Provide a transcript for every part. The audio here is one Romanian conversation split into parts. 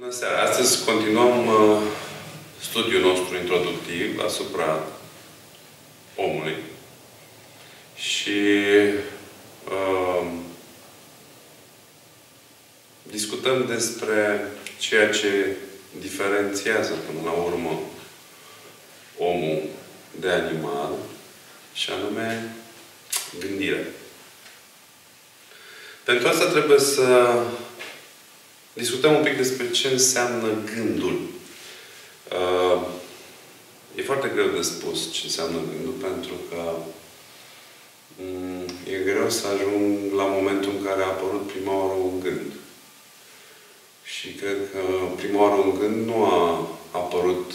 Bună seara! Astăzi continuăm studiul nostru introductiv asupra omului și discutăm despre ceea ce diferențiază până la urmă omul de animal și anume gândirea. Pentru asta trebuie să discutăm un pic despre ce înseamnă gândul. E foarte greu de spus ce înseamnă gândul, pentru că e greu să ajung la momentul în care a apărut prima oară un gând. Și cred că prima oară un gând nu a apărut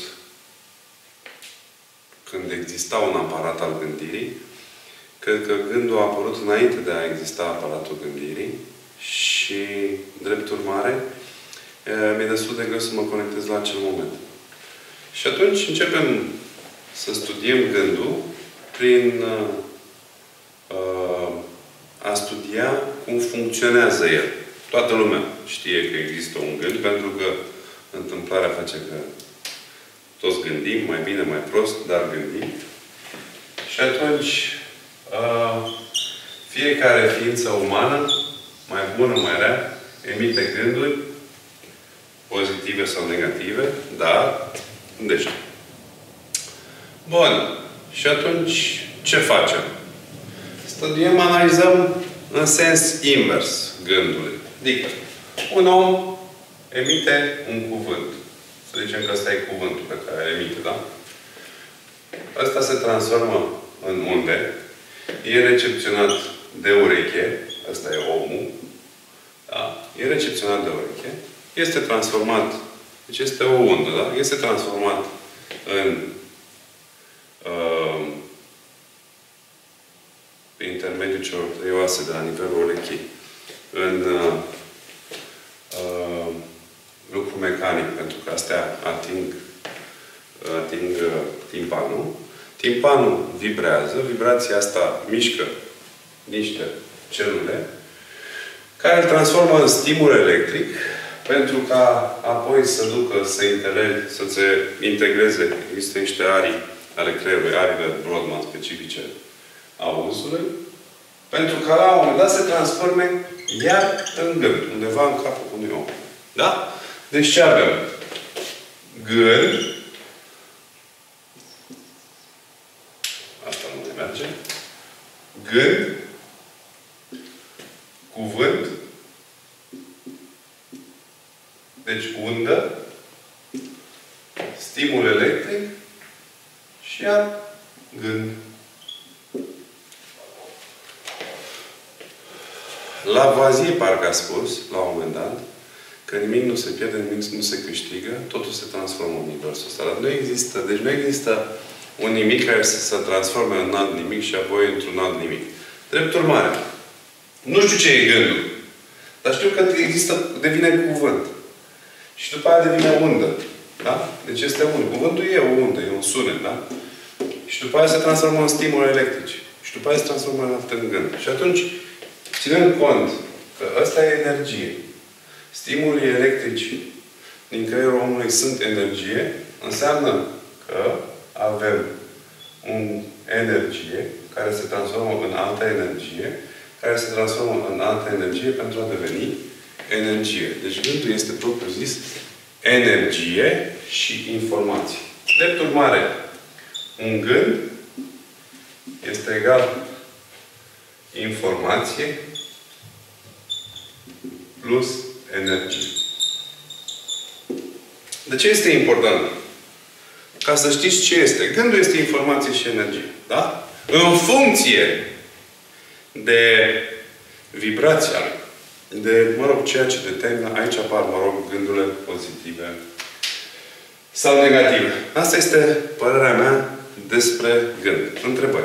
când exista un aparat al gândirii. Cred că gândul a apărut înainte de a exista aparatul gândirii și, drept urmare, mi-e destul de greu să mă conectez la acel moment. Și atunci începem să studiem gândul prin a studia cum funcționează el. Toată lumea știe că există un gând, pentru că întâmplarea face că toți gândim, mai bine, mai prost, dar gândim. Și atunci fiecare ființă umană, mai bună, mai rea, emite gânduri pozitive sau negative, dar gândește. Bun. Și atunci ce facem? Studiem, analizăm în sens invers gândurile. Adică, un om emite un cuvânt. Să zicem că ăsta e cuvântul pe care îl emite, da? Ăsta se transformă în unde. E recepționat de ureche. Ăsta e omul. Da? E recepționat de ureche. Este transformat. Deci este o undă, da? Este transformat în prin intermediul celor trei oase de la nivelul urechii în lucru mecanic, pentru că astea ating timpanul. Timpanul vibrează. Vibrația asta mișcă niște celule care îl transformă în stimul electric pentru ca apoi să ducă, să se integreze. Există niște arii ale creierului, arile Brodmann specifice auzului, pentru ca la un moment dat se transforme iar în gând, undeva în capul unui om. Da? Deci ce avem? Gând. Asta nu mai merge. Gând. Cuvânt. Deci undă. Stimul electric. Și iar gând. Lavoisier parcă a spus, la un moment dat, că nimic nu se pierde, nimic nu se câștigă, totul se transformă în universul ăsta. Dar nu există, deci nu există un nimic care să se transforme în alt nimic și apoi într-un alt nimic. Drept urmare, nu știu ce e gândul, dar știu că există, devine cuvânt. Și după aia devine undă. Da? Deci este undă. Cuvântul e o undă, e un sunet, da? Și după aia se transformă în stimuli electrici. Și după aia se transformă în gând. Și atunci, ținând cont că ăsta e energie, stimulii electrici din creierul omului sunt energie, înseamnă că avem o energie care se transformă în altă energie, care se transformă în altă energie pentru a deveni energie. Deci gândul este propriu-zis energie și informație. Drept urmare, un gând este egal informație plus energie. De ce este important? Ca să știți ce este. Gândul este informație și energie. Da? În funcție de vibrația lui, de, ceea ce determină, aici apar, gândurile pozitive sau negative. Asta este părerea mea despre gând. Întrebări.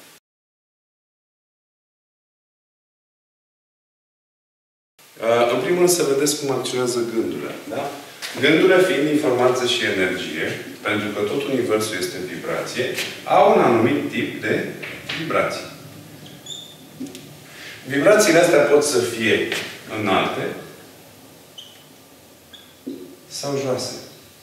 În primul rând să vedeți cum acționează gândurile. Da? Gândurile fiind informație și energie, pentru că tot universul este vibrație, au un anumit tip de vibrații. Vibrațiile astea pot să fie înalte sau joase.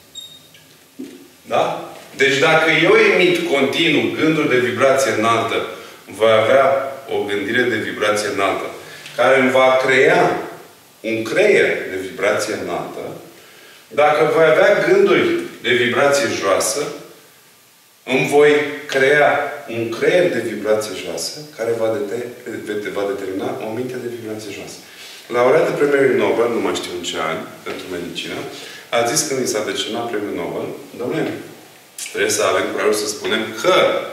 Da? Deci dacă eu emit continuu gânduri de vibrație înaltă, voi avea o gândire de vibrație înaltă, care îmi va crea un creier de vibrație înaltă. Dacă voi avea gânduri de vibrație joasă, îmi voi crea un creier de vibrație joasă care va determina o minte de vibrație joasă. Laureatul Premiului Nobel, nu mai știu în ce an, pentru medicină, a zis când i s-a decernat Premiul Nobel, dom'le, trebuie să avem curajul să spunem că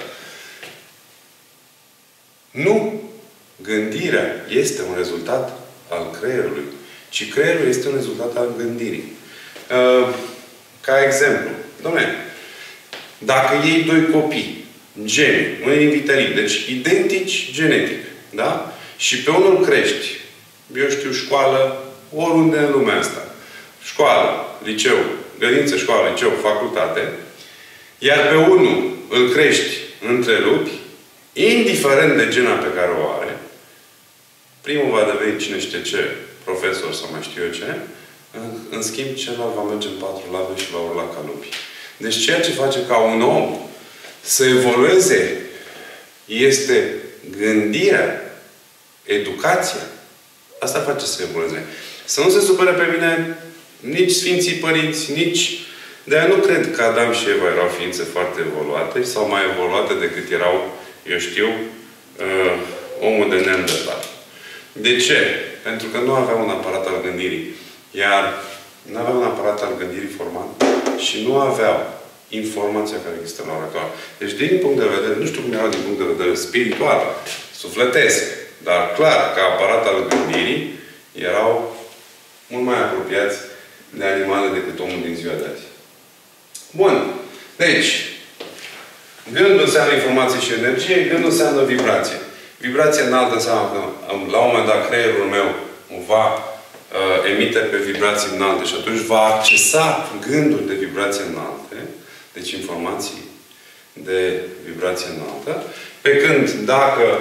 nu gândirea este un rezultat al creierului, ci creierul este un rezultat al gândirii. Ca exemplu, dom'le, dacă iei doi copii, geni, unul invitalit, deci identici genetic, da? Și pe unul crești, eu știu, școală, oriunde în lumea asta. Școală, liceu, grădiniță, școală, liceu, facultate. Iar pe unul îl crești între lupi, indiferent de gena pe care o are, primul va deveni cine știe ce, profesor sau mai știu eu ce, în schimb, celălalt va merge în 4 lave și va urla ca lupi. Deci ceea ce face ca un om să evolueze este gândirea, educația. Asta face să evolueze. Să nu se supere pe mine nici Sfinții Părinți, nici... De-aia nu cred că Adam și Eva erau ființe foarte evoluate sau mai evoluate decât erau, eu știu, omul de Neandertal. De ce? Pentru că nu aveau un aparat al gândirii. Iar nu aveau un aparat al gândirii format și nu aveau informația care există la ora actuală. Deci, din punct de vedere, nu știu cum erau din punct de vedere spiritual, sufletesc, dar clar, ca aparat al gândirii, erau mult mai apropiați de animale decât omul din ziua de azi. Bun. Deci, gândul înseamnă informație și energie, gândul înseamnă vibrație. Vibrație înaltă înseamnă că, la un moment dat, creierul meu va emite pe vibrații înalte și atunci va accesa gânduri de vibrație înalte, deci informații de vibrație înaltă, pe când dacă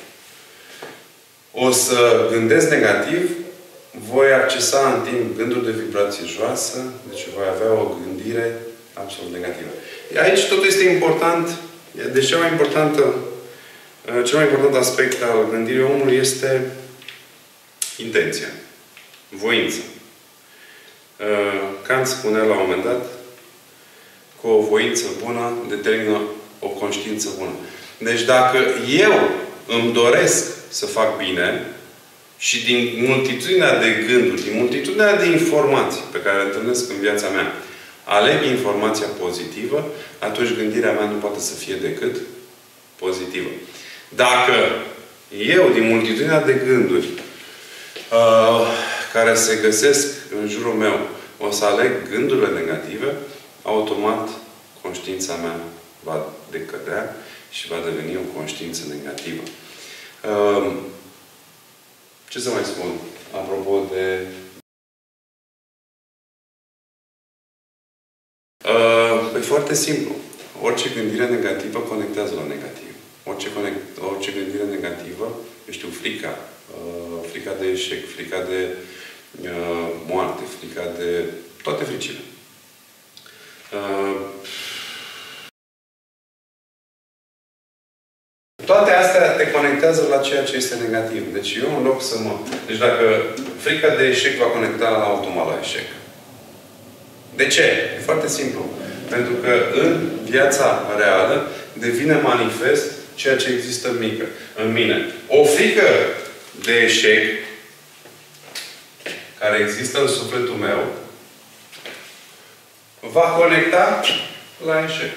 o să gândesc negativ, voi accesa în timp gânduri de vibrație joasă, deci voi avea o gândire absolut negativă. Aici tot este important, deci cel mai important aspect al gândirii omului este intenția. Voință. Kant spunea la un moment dat că o voință bună determină o conștiință bună. Deci dacă eu îmi doresc să fac bine și din multitudinea de gânduri, din multitudinea de informații pe care le întâlnesc în viața mea, aleg informația pozitivă, atunci gândirea mea nu poate să fie decât pozitivă. Dacă eu, din multitudinea de gânduri care se găsesc în jurul meu, o să aleg gândurile negative, automat conștiința mea va decădea și va deveni o conștiință negativă. Ce să mai spun? Apropo de... E foarte simplu. Orice gândire negativă conectează la negativ. Orice gândire negativă, eu știu, frica. Frica de eșec, frica de moarte, frica de... toate fricile. Toate astea te conectează la ceea ce este negativ. Deci eu, în loc să mă... Deci dacă frica de eșec va conecta la automat la eșec. De ce? E foarte simplu. Pentru că în viața reală devine manifest ceea ce există în mine. O frică de eșec care există în sufletul meu va conecta la eșec.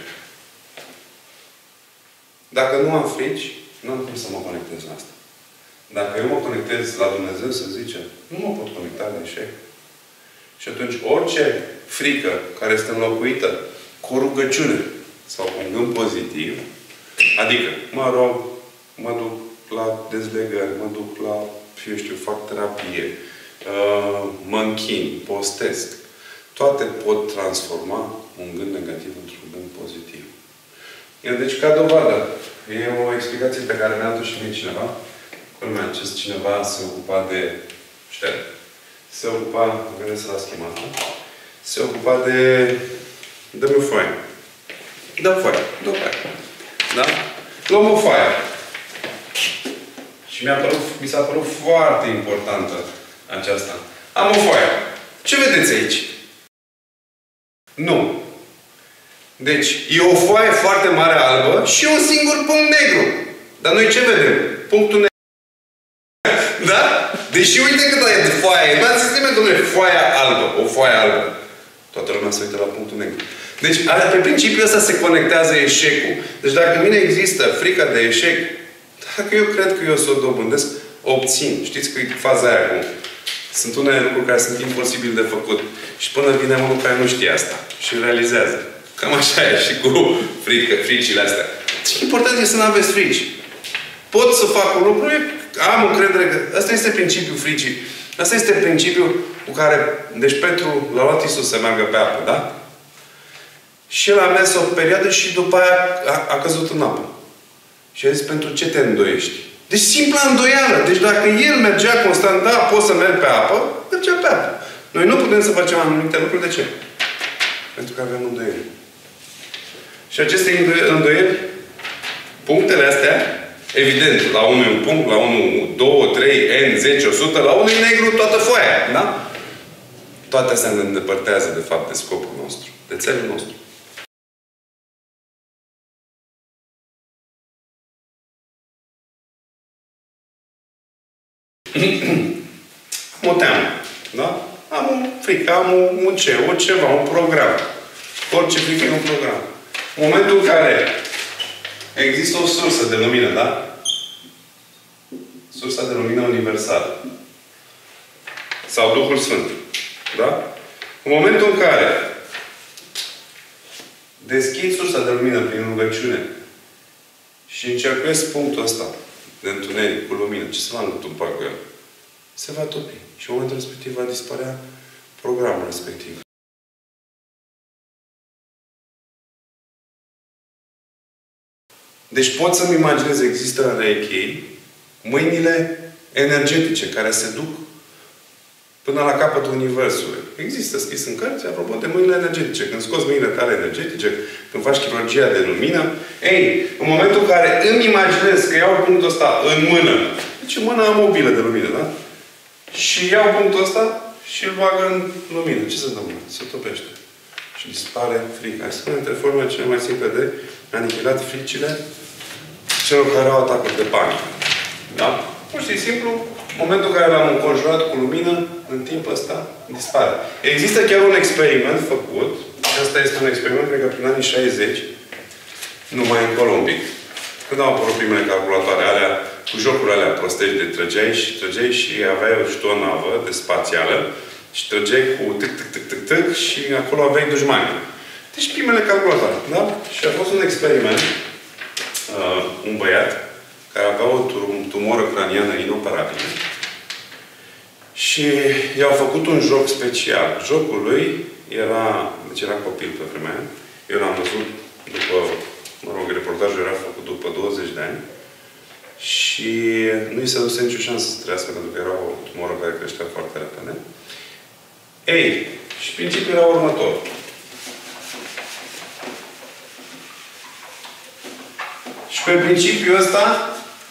Dacă nu am frici, nu am cum să mă conectez la asta. Dacă eu mă conectez la Dumnezeu, să zice, nu mă pot conecta la eșec. Și atunci orice frică care este înlocuită cu o rugăciune sau cu un gând pozitiv, adică mă rog, mă duc la dezlegări, mă duc la, eu știu, fac terapie, mă închin, postesc. Toate pot transforma un gând negativ într-un gând pozitiv. Deci, ca dovadă, e o explicație pe care mi-a dat-o și mie cineva. Culmea, acest cineva se ocupa de șterg. Se ocupa, gândesc la schema asta, se ocupa de... Dă-mi o foaie. Dă-mi foaie. Dă-mi foaie. Da? Luăm o foaie. Și mi s-a părut foarte importantă aceasta. Am o foaie. Ce vedeți aici? Nu. Deci, e o foaie foarte mare albă și un singur punct negru. Dar noi ce vedem? Punctul negru. Da? Deși uite cât e de foaie. Dați-ți nimeni, domnule, foaia albă. O foaie albă. Toată lumea se uită la punctul negru. Deci, pe principiul ăsta se conectează eșecul. Deci, dacă în mine există frica de eșec, dacă eu cred că eu să o dobândesc, obțin. Știți că e faza aia acum. Sunt unele lucruri care sunt imposibile de făcut. Și până vine unul care nu știe asta. Și realizează. Cam așa e și cu fricile astea. Important e să nu aveți frici. Pot să fac un lucru, am încredere că... Asta este principiul fricii. Asta este principiul cu care... Deci Petru l-a luat Iisus să meargă pe apă, da? Și el a mers o perioadă și după aia a căzut în apă. Și a zis, pentru ce te îndoiești? Deci simpla îndoială. Deci dacă el mergea constant, da, pot să merg pe apă, mergea pe apă. Noi nu putem să facem anumite lucruri. De ce? Pentru că avem îndoieli. Și aceste îndoieli, punctele astea, evident, la unul e un punct, la unul 2, 3, N, 10, 100, la unul e negru toată foaia. Da? Toate astea ne îndepărtează, de fapt, de scopul nostru. De țelul nostru. Am o teamă. Da? Am o frică, am un ceva, un program. Orice frică e un program. În momentul în care există o sursă de lumină, da? Sursa de lumină universală. Sau Duhul Sfânt. Da? În momentul în care deschid sursa de lumină prin rugăciune și încercuiesc punctul ăsta de întuneric cu lumină, ce se va întâmpla cu el? Se va topi. Și în momentul respectiv va dispărea programul respectiv. Deci pot să-mi imaginez, există în Reiki mâinile energetice care se duc până la capătul Universului. Există scris în cărți, apropo de mâinile energetice. Când scoți mâinile tale energetice, când faci chirurgia de lumină, ei, în momentul în care îmi imaginez că iau punctul ăsta în mână, deci în mână am o bilă de lumină, da? Și iau punctul ăsta și îl bagă în lumină. Ce se întâmplă? Se topește. Și dispare frica. Asta sunt dintre formele cele mai simple de anihilat fricile celor care au atacuri de panică. Da? Pur și simplu, în momentul în care l-am înconjurat cu lumină, în timpul ăsta, dispare. Există chiar un experiment făcut. Asta este un experiment, cred că prin anii 60, numai încolo un pic. Când au apărut primele calculatoare alea, cu jocurile alea prostești de trăgeai și aveai și tu o navă de spațială și trăgeai cu tic și acolo aveai dușmani. Deci primele calculatoare. Da? Și a fost un experiment. Un băiat care avea o tumoră craniană inoperabilă și i-au făcut un joc special. Jocul lui era... Deci era copil pe vremea aia. Eu l-am văzut după... Mă rog, reportajul era făcut după 20 de ani. Și nu i s-a dus nicio șansă să trăiască, pentru că era o tumoră care creștea foarte repede. Ei, și principiul era următor. Și pe principiul ăsta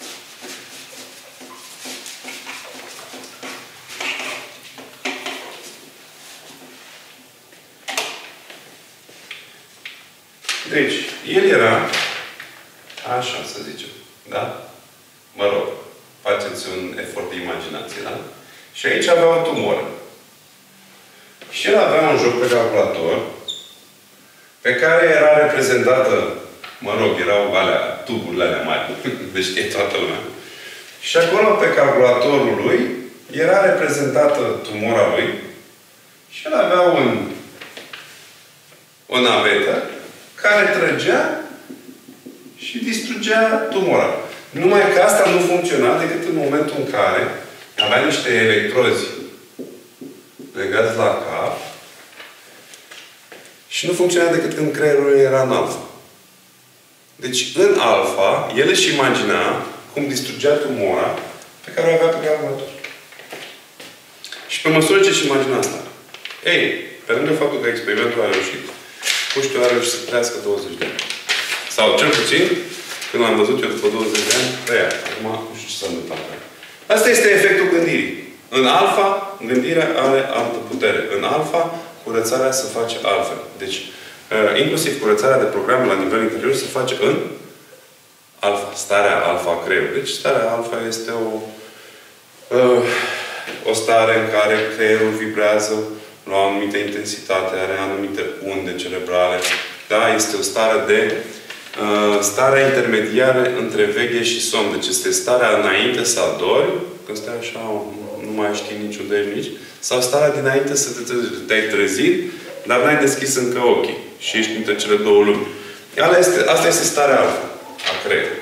deci, el era așa, să zicem. Da? Mă rog, faceți un efort de imaginație, da? Și aici avea o tumoră. Și el avea un joc pe calculator pe care era reprezentată, mă rog, erau alea, tuburile alea mari, deci știe toată lumea. Și acolo, pe calculatorul lui, era reprezentată tumora lui și el avea o navetă care trăgea și distrugea tumora. Numai că asta nu funcționa decât în momentul în care avea niște electrozi legați la cap și nu funcționa decât când creierul era în alfa. Deci, în alfa, el își imagina cum distrugea tumora pe care o avea pe calculator. Și pe măsură ce își imagina asta, ei, Pe lângă faptul că experimentul a reușit, puștiul a reușit să trăiască 20 de ani. Sau cel puțin, când l-am văzut eu după 20 de ani, trăia. Acum nu știu ce s-a întâmplat. Asta este efectul gândirii. În alfa, gândirea are altă putere. În alfa, curățarea se face altfel. Deci, inclusiv curățarea de programe la nivel interior se face în alfa. Starea alfa a creierului. Deci, starea alfa este o stare în care creierul vibrează la o anumită intensitate, are anumite unde cerebrale. Da? Este o stare de starea intermediară între veche și somn. Deci este starea înainte să adormi, când stai așa, nu mai știi niciunde nici, sau starea dinainte să te-ai trezit, dar n-ai deschis încă ochii. Și ești între cele două lumi. Asta este starea alfa a creierului.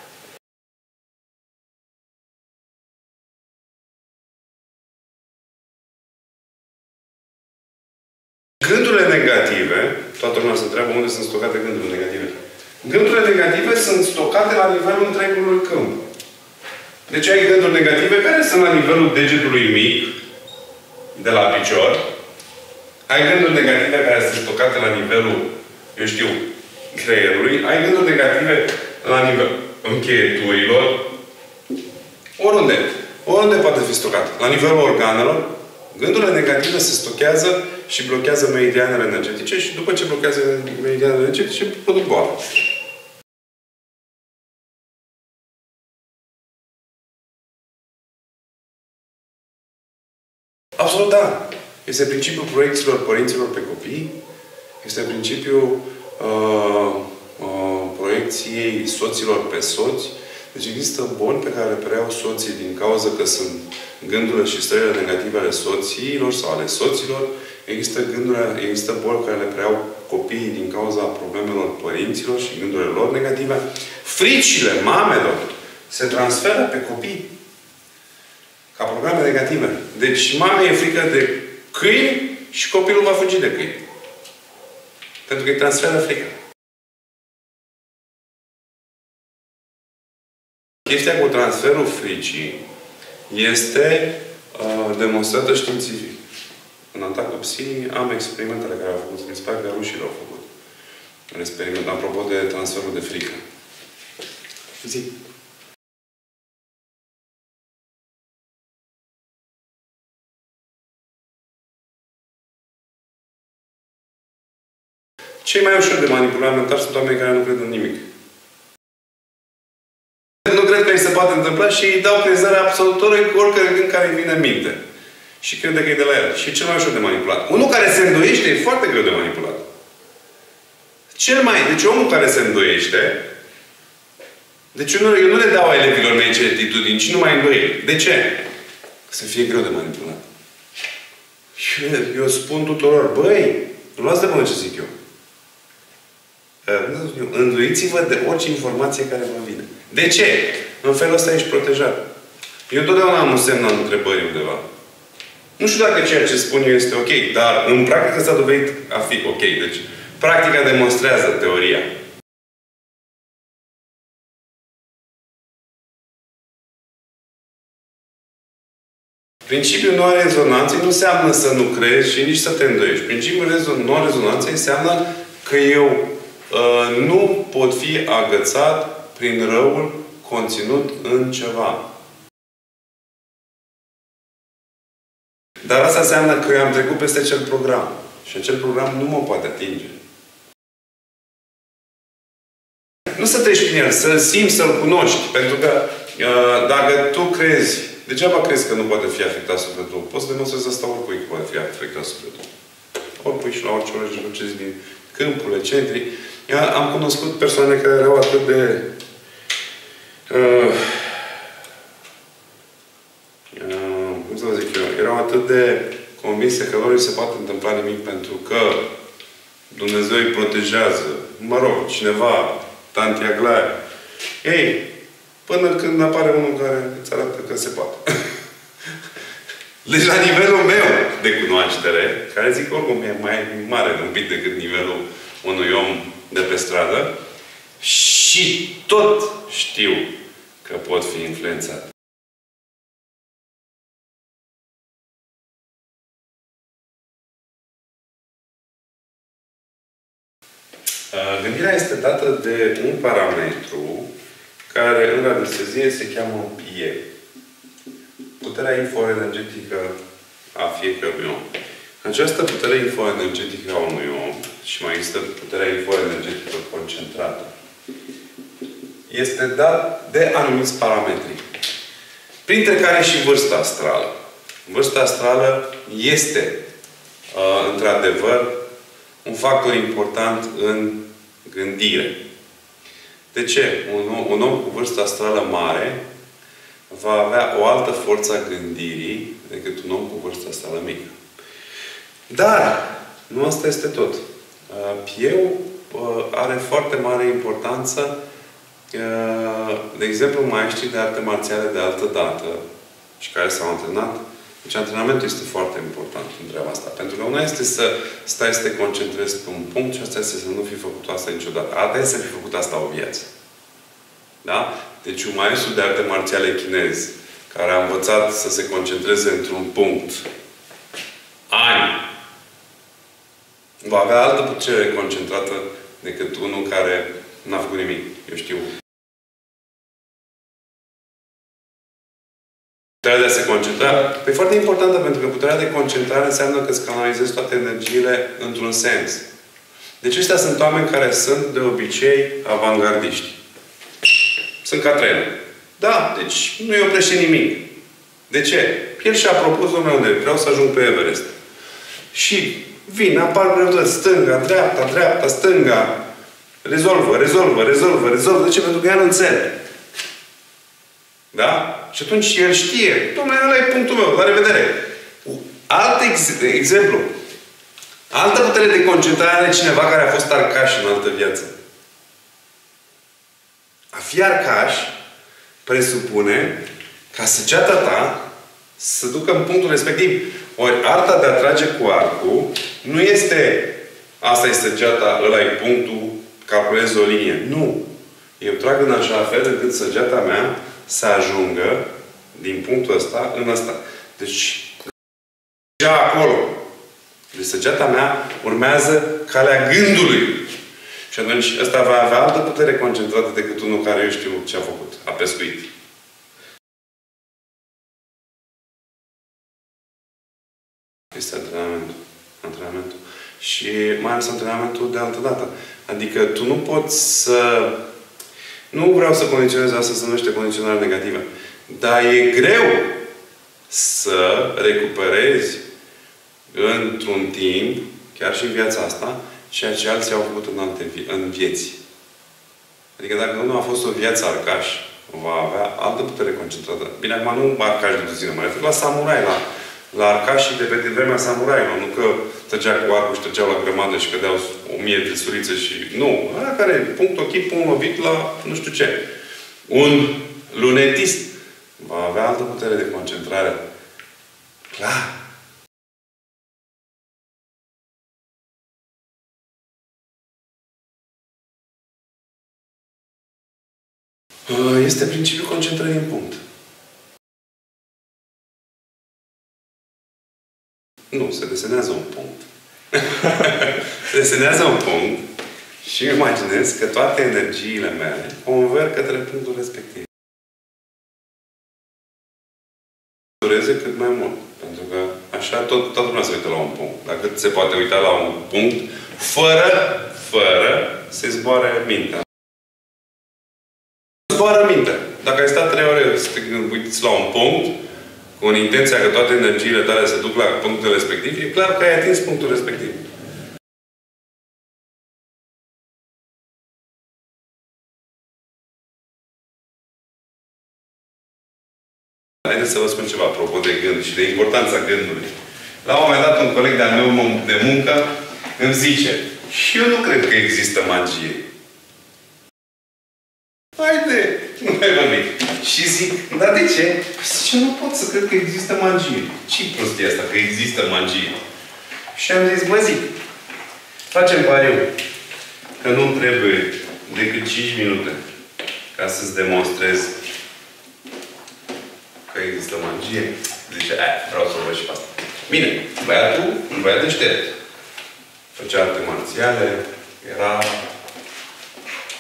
Gândurile negative, toată lumea se întreabă unde sunt stocate gândurile negative. Gândurile negative sunt stocate la nivelul întregului câmp. Deci ai gânduri negative care sunt la nivelul degetului mic, de la picior. Ai gânduri negative care sunt stocate la nivelul, eu știu, creierului. Ai gânduri negative la nivelul încheieturilor. Oriunde. Oriunde poate fi stocat. La nivelul organelor, gândurile negative se stochează și blochează meridianele energetice și după ce blochează meridianele energetice, produc boală. Absolut, da. Este principiul proiecțiilor părinților pe copii. Este principiul proiecției soților pe soți. Deci există boli pe care le preiau soții din cauza că sunt gândurile și stările negative ale soțiilor sau ale soților. Există boli care le preiau copiii din cauza problemelor părinților și gândurile lor negative. Fricile mamelor se transferă pe copii ca programe negative. Deci mamei e frică de câini și copilul va fugi de câini. Pentru că îi transferă frică. Chestia cu transferul fricii este demonstrată științific. În atacul psii am experimentele care au făcut. Mi se pare că rușii le-au făcut. Un experiment, apropo de transferul de frică. Zi. Cei mai ușor de manipulat mental sunt oameni care nu cred în nimic. Nu cred că îi se poate întâmpla și îi dau crezarea absolutorului cu oricare gând care îi vine în minte. Și crede că e de la el. Și e cel mai ușor de manipulat. Unul care se îndoiește e foarte greu de manipulat. Deci omul care se îndoiește, deci eu nu le dau elevilor mei certitudini, ci nu mai îndoie. De ce? Să fie greu de manipulat. Eu spun tuturor, băi, nu luați de bună ce zic eu. Îndoiți-vă de orice informație care vă vine. De ce? În felul ăsta ești protejat. Eu întotdeauna am un semn al întrebării undeva. Nu știu dacă ceea ce spun eu este ok, dar în practică s-a dovedit a fi ok. Deci, practica demonstrează teoria. Principiul non-rezonanței nu înseamnă să nu crezi și nici să te îndoiești. Principiul non-rezonanței înseamnă că eu nu pot fi agățat prin răul conținut în ceva. Dar asta înseamnă că eu am trecut peste acel program. Și acel program nu mă poate atinge. Nu să treci prin el, să-l simți, să-l cunoști. Pentru că dacă tu crezi, degeaba crezi că nu poate fi afectat sufletul. Poți să demonstrezi asta oricui că poate fi afectat sufletul. Oricui și la orice oră și duceți din câmpurile, centrii. Am cunoscut persoane care erau atât de cum să vă zic eu, erau atât de convinse că lor îi se poate întâmpla nimic pentru că Dumnezeu îi protejează. Mă rog, cineva, tanti Aglaia. Ei, până când apare unul care îți arată că se poate. Deci la nivelul meu de cunoaștere, care zic oricum e mai mare un pic decât nivelul unui om de pe stradă, și tot știu că pot fi influențat. Gândirea este dată de un parametru care în radiestezie se cheamă PIE. Puterea infoenergetică a fiecărui om. Această putere infoenergetică a unui om, și mai există puterea infoenergetică concentrată, este dat de anumiți parametri. Printre care și vârsta astrală. Vârsta astrală este, într-adevăr, un factor important în gândire. De ce? Un om cu vârstă astrală mare va avea o altă forță a gândirii decât un om cu vârstă astrală mică. Dar, nu asta este tot. Pieu are foarte mare importanță. De exemplu, maestrii de arte marțiale de altă dată și care s-au antrenat. Deci antrenamentul este foarte important în treaba asta. Pentru că una este să stai să te concentrezi pe un punct și asta este să nu fi făcut asta niciodată. Alta este să fi făcut asta o viață. Da? Deci un maestru de arte marțiale chinez care a învățat să se concentreze într-un punct ani va avea altă putere concentrată decât unul care n-a făcut nimic. Eu știu. Puterea de a se concentra. E foarte importantă pentru că puterea de concentrare înseamnă că îți canalizezi toate energiile într-un sens. Deci ăștia sunt oameni care sunt de obicei avangardiști. Sunt ca trenul. Da, deci nu-i oprește nimic. De ce? El și-a propus, domnule, unde vreau să ajung pe Everest. Și vin, apar greutăți, stânga, dreapta, dreapta, stânga. Rezolvă. De ce? Pentru că ea nu înțeleg. Da? Și atunci el știe. Dom'le, ăla e punctul meu. La revedere. Alt exemplu. Altă putere de concentrare are cineva care a fost arcaș în altă viață. A fi arcaș presupune ca săgeata ta să ducă în punctul respectiv. Ori arta de a trage cu arcul nu este asta e săgeata, ăla e punctul, calculez o linie. Nu. Eu trag în așa fel încât săgeata mea să ajungă din punctul ăsta în ăsta. Deci, deja acolo. Deci săgeata mea urmează calea gândului. Și atunci ăsta va avea altă putere concentrată decât unul care eu știu ce a făcut. A pescuit. Este antrenamentul. Și mai ales antrenamentul de altă dată. Adică tu nu poți să... Nu vreau să condiționez asta, se numește condiționare negativă. Dar e greu să recuperezi într-un timp, chiar și în viața asta, ceea ce alții au făcut în vieți. Adică dacă unul a fost o viață arcaș, va avea altă putere concentrată. Bine, acum nu arcaș de puțină, mă refer la samurai, la arcașii de pe vremea samurailor. Nu că trăgea cu arcul și trăgeau la grămadă și cădeau 1000 de surițe și... Nu. Ăla care punct ochii, punct lovit la nu știu ce. Un lunetist va avea altă putere de concentrare. Clar. Este principiul concentrării în punct. Nu, se desenează un punct. Se desenează un punct și îmi imaginez că toate energiile mele converg către punctul respectiv. Dureze cât mai mult. Pentru că așa toată lumea se uită la un punct. Dacă se poate uita la un punct, fără să zboare mintea. Zboară mintea. Dacă ai stat 3 ore să te uiți la un punct, cu intenția că toate energiile tale se duc la punctul respectiv, e clar că ai atins punctul respectiv. Haideți să vă spun ceva apropo de gând și de importanța gândului. La un moment dat, un coleg de-al meu de muncă îmi zice: și eu nu cred că există magie. Haide! Nu mai vorbit. Și zic, dar de ce? Zice, nu pot să cred că există magie. Ce-i prostia asta, că există magie? Și am zis, mă zic, facem pariu că nu trebuie decât 5 minute ca să-ți demonstrez că există magie. Zice, vreau să o văd și pe asta. Bine, băiatul, un băiat deștept. Făcea arte marțiale, era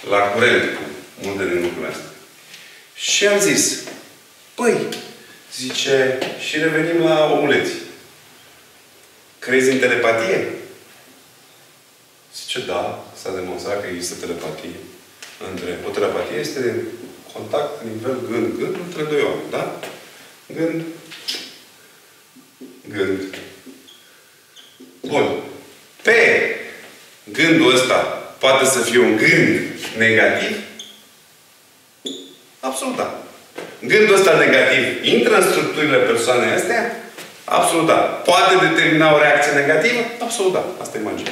la curent cu multe din lucrurile astea. Și am zis, păi, zice, și revenim la omuleți. Crezi în telepatie? Zice, da, s-a demonstrat că există telepatie. O telepatie este contact la nivel gând între doi oameni, da? Gând. Bun. Pe gândul ăsta poate să fie un gând negativ? Absolut da. Gândul ăsta negativ intră în structurile persoanei astea? Absolut da. Poate determina o reacție negativă? Absolut da. Asta e magie.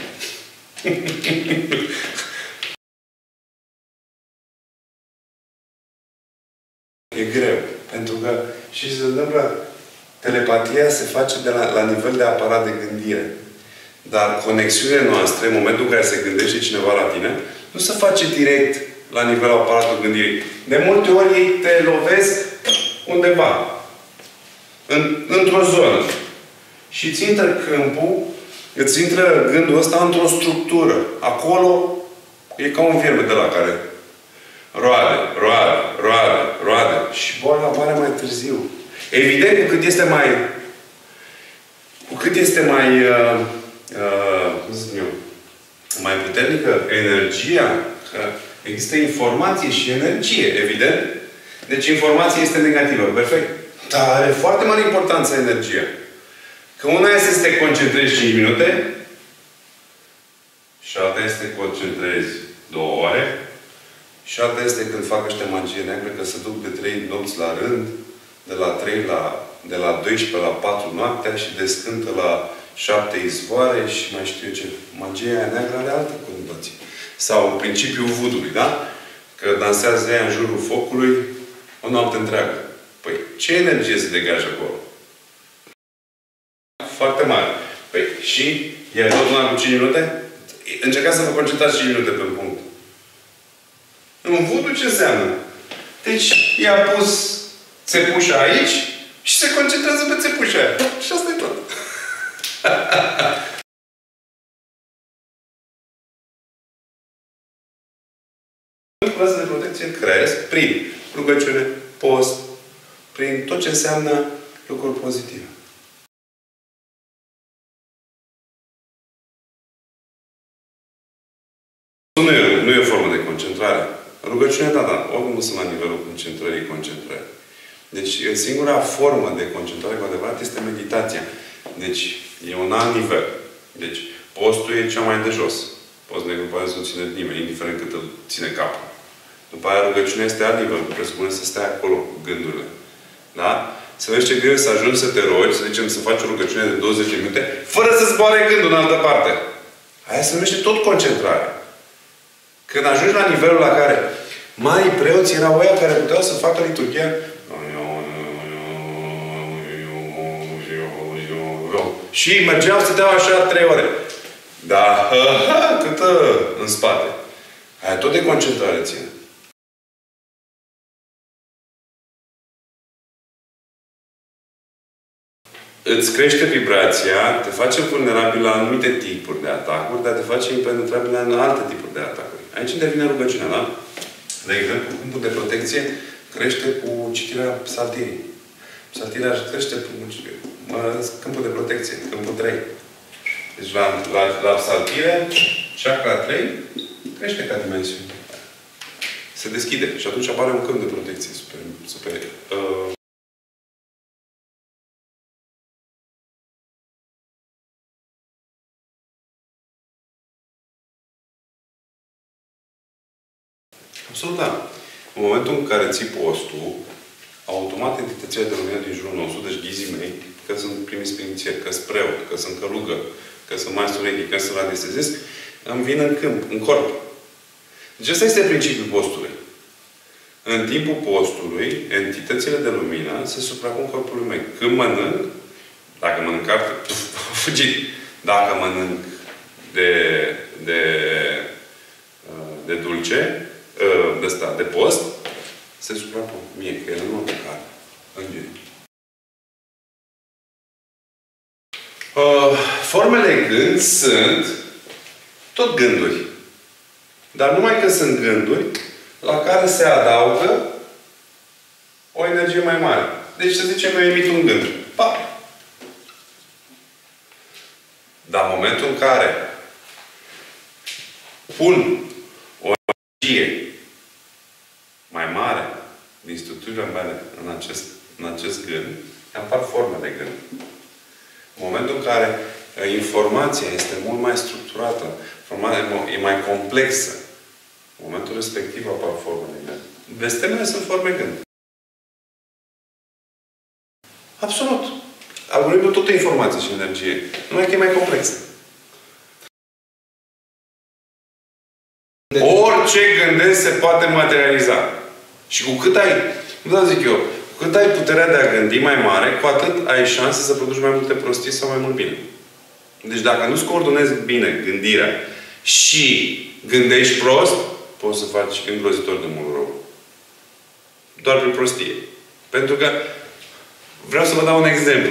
E greu. Pentru că și se întâmplă, telepatia se face la nivel de aparat de gândire. Dar conexiunile noastre, în momentul în care se gândește cineva la tine, nu se face direct la nivelul aparatului gândirii. De multe ori ei te lovesc undeva. Într-o zonă. Și îți intră câmpul, îți intră gândul ăsta într-o structură. Acolo e ca un vierme de la care roade. Și boala apare mai târziu. Evident, cu cât este mai cum zic eu, mai puternică energia, că există informație și energie, evident. Deci informația este negativă. Perfect. Dar are foarte mare importanță energia. Că una este să te concentrezi 5 minute și alta este să te concentrezi 2 ore și alta este când fac ăștia magie neagră că se duc de 3 nopți la rând, de la 12 la 4 noaptea și descântă la 7 izvoare și mai știu eu ce. Magia aia neagră are altă conotație. Sau principiul vudului, da? Că dansează ea în jurul focului o noapte întreagă. Păi, ce energie se degajă acolo? Foarte mare. Păi, și e tot una cu 5 minute? Încercați să vă concentrați 5 minute pe un punct. În vudul ce înseamnă? Deci, i-a pus țepușa aici și se concentrează pe țepușa aia. Și asta e tot. Clasă de protecție cresc prin rugăciune, post, prin tot ce înseamnă lucruri pozitive. Nu e o formă de concentrare. Rugăciunea, da. Oricum nu sunt la nivelul concentrării. Deci, singura formă de concentrare cu adevărat este meditația. Deci, e un alt nivel. Deci, postul e cea mai de jos. Postul negru poate să nu ține nimeni, indiferent cât îl ține capul. După aia, rugăciunea este alt nivel, că presupune să stai acolo, gândurile. Da? Să vezi ce greu să ajungi să te rogi, să zicem, să faci o rugăciune de 20 minute, fără să zboare gândul în altă parte. Aia se numește tot concentrare. Când ajungi la nivelul la care marii preoți erau ăia care puteau să facă liturghia și mergeau, stăteau așa 3 ore. Da, câtă în spate. Aia tot de concentrare ține. Îți crește vibrația, te face vulnerabil la anumite tipuri de atacuri, dar te face impenetrabil la alte tipuri de atacuri. Aici intervine rugăciunea, da? De exemplu, câmpul de protecție crește cu citirea psaltirii. Psaltirea crește cu câmpul de protecție, câmpul 3. Deci la psaltire, chakra 3 crește ca dimensiune. Se deschide și atunci apare un câmp de protecție super absolut, da. În momentul în care ții postul, automat entitățile de lumină din jurul nostru, deci ghizii mei, că sunt primiți prin inițieri, că sunt preot, că sunt călugă, că sunt maestru reghi, că sunt radiestezesc, îmi vin în câmp, în corp. Deci ăsta este principiul postului. În timpul postului, entitățile de lumină se suprapun corpului meu. Când mănânc, dacă mănânc carte, a fugit. Dacă mănânc de dulce, de post, se suprapun mie, că ele nu au mâncare. Formele gând sunt tot gânduri. Dar numai că sunt gânduri la care se adaugă o energie mai mare. Deci, să zicem, eu emit un gând. Pa! Dar în momentul în care pun o energie mai mare din structurile mele în acest gând, apar forme de gând. În momentul în care informația este mult mai structurată, e mai complexă, în momentul respectiv apar forme de gând. Blestemele sunt forme gând. Absolut. Algoritmul tot e informație și energie. Numai că e mai complexă. Orice gândesc se poate materializa. Și cu cât ai, nu zic eu, cu cât ai puterea de a gândi mai mare, cu atât ai șanse să produci mai multe prostii sau mai mult bine. Deci dacă nu-ți coordonezi bine gândirea și gândești prost, poți să faci îngrozitor de mult rău. Doar prin prostie. Pentru că vreau să vă dau un exemplu.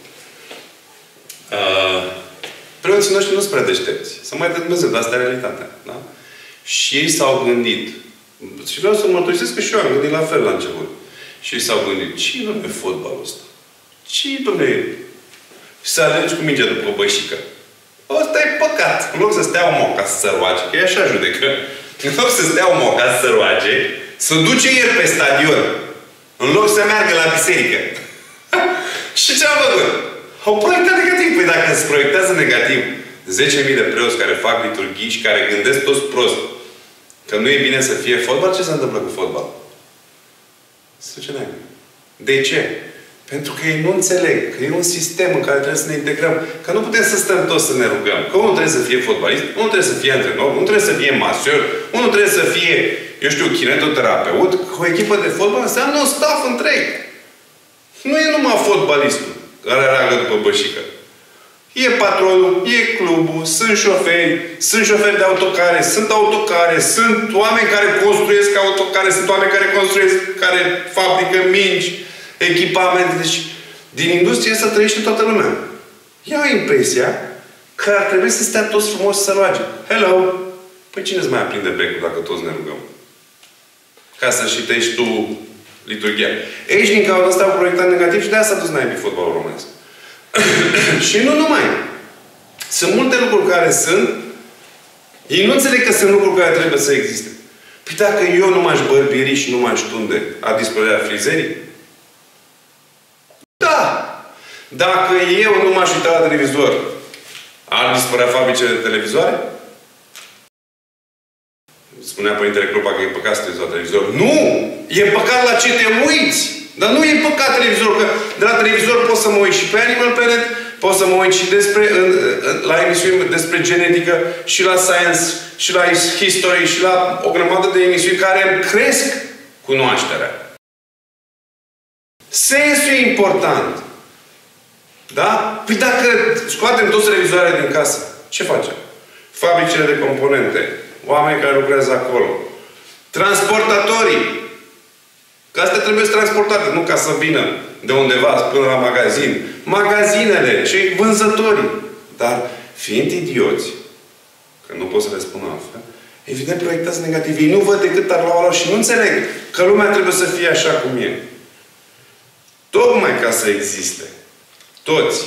Preoții noștri nu sunt prea deștepți. Să mai dă Dumnezeu, dar asta e realitatea. Da? Și ei s-au gândit. Și vreau să mărturisesc că și eu am gândit la fel la început. Și ei s-au gândit, ce-i dom'le fotbalul ăsta? Ce-i dom'le? Și să alergi cu mingea după bășică. Ăsta e păcat. În loc să stea o moca să se roage, că e așa judecă. În loc să stea o moca să se roage, să duce el pe stadion. În loc să meargă la biserică. Și ce am făcut? Au proiectat negativ. Păi dacă se proiectează negativ 10.000 de preoți care fac liturghii și care gândesc toți prost că nu e bine să fie fotbal, ce se întâmplă cu fotbal? Se duce neagă. De ce? Pentru că ei nu înțeleg că e un sistem în care trebuie să ne integrăm. Că nu putem să stăm toți să ne rugăm. Că unul trebuie să fie fotbalist, unul trebuie să fie antrenor, unul trebuie să fie maseur, unul trebuie să fie, eu știu, kinetoterapeut. O echipă de fotbal înseamnă un staff întreg. Nu e numai fotbalistul care aragă după bășică. E patronul, e clubul, sunt șoferi de autocare, sunt autocare, sunt oameni care construiesc autocare, sunt oameni care construiesc, care fabrică mingi, echipamente. Deci, din industrie să trăiește toată lumea. Eu am impresia că ar trebui să stea toți frumos să se roage. Hello! Păi cine îți mai aprinde becul dacă toți ne rugăm? Ca să-și citești tu liturghia. Aici, din cauza asta, au proiectat negativ și de-aia s-a dus naibii fotbalul românesc. Și nu numai. Sunt multe lucruri care sunt. Ei nu înțeleg că sunt lucruri care trebuie să existe. Păi dacă eu nu m-aș bărbiri și nu m-aș tunde, a dispărea frizerii? Da! Dacă eu nu m-aș uita la televizor, ar dispărea fabricile de televizoare? Spunea Părintele Crupa că e păcat să te uiți la televizor. Nu! E păcat la ce te uiți! Dar nu e păcat televizorul, că de la televizor pot să mă uit și pe Animal Planet, pot să mă uit și la emisiuni despre genetică, și la science, și la history, și la o grămadă de emisiuni care îmi cresc cunoașterea. Sensul e important. Da? Păi dacă scoatem toți televizoarele din casă, ce facem? Fabricile de componente, oameni care lucrează acolo, transportatorii, că astea trebuie transportate, nu ca să vină de undeva până la magazin. Magazinele, cei vânzătorii. Dar, fiind idioți, că nu pot să le spun altfel, evident proiectați negativ. Ei nu văd decât tarlaua și nu înțeleg că lumea trebuie să fie așa cum e. Tocmai ca să existe. Toți.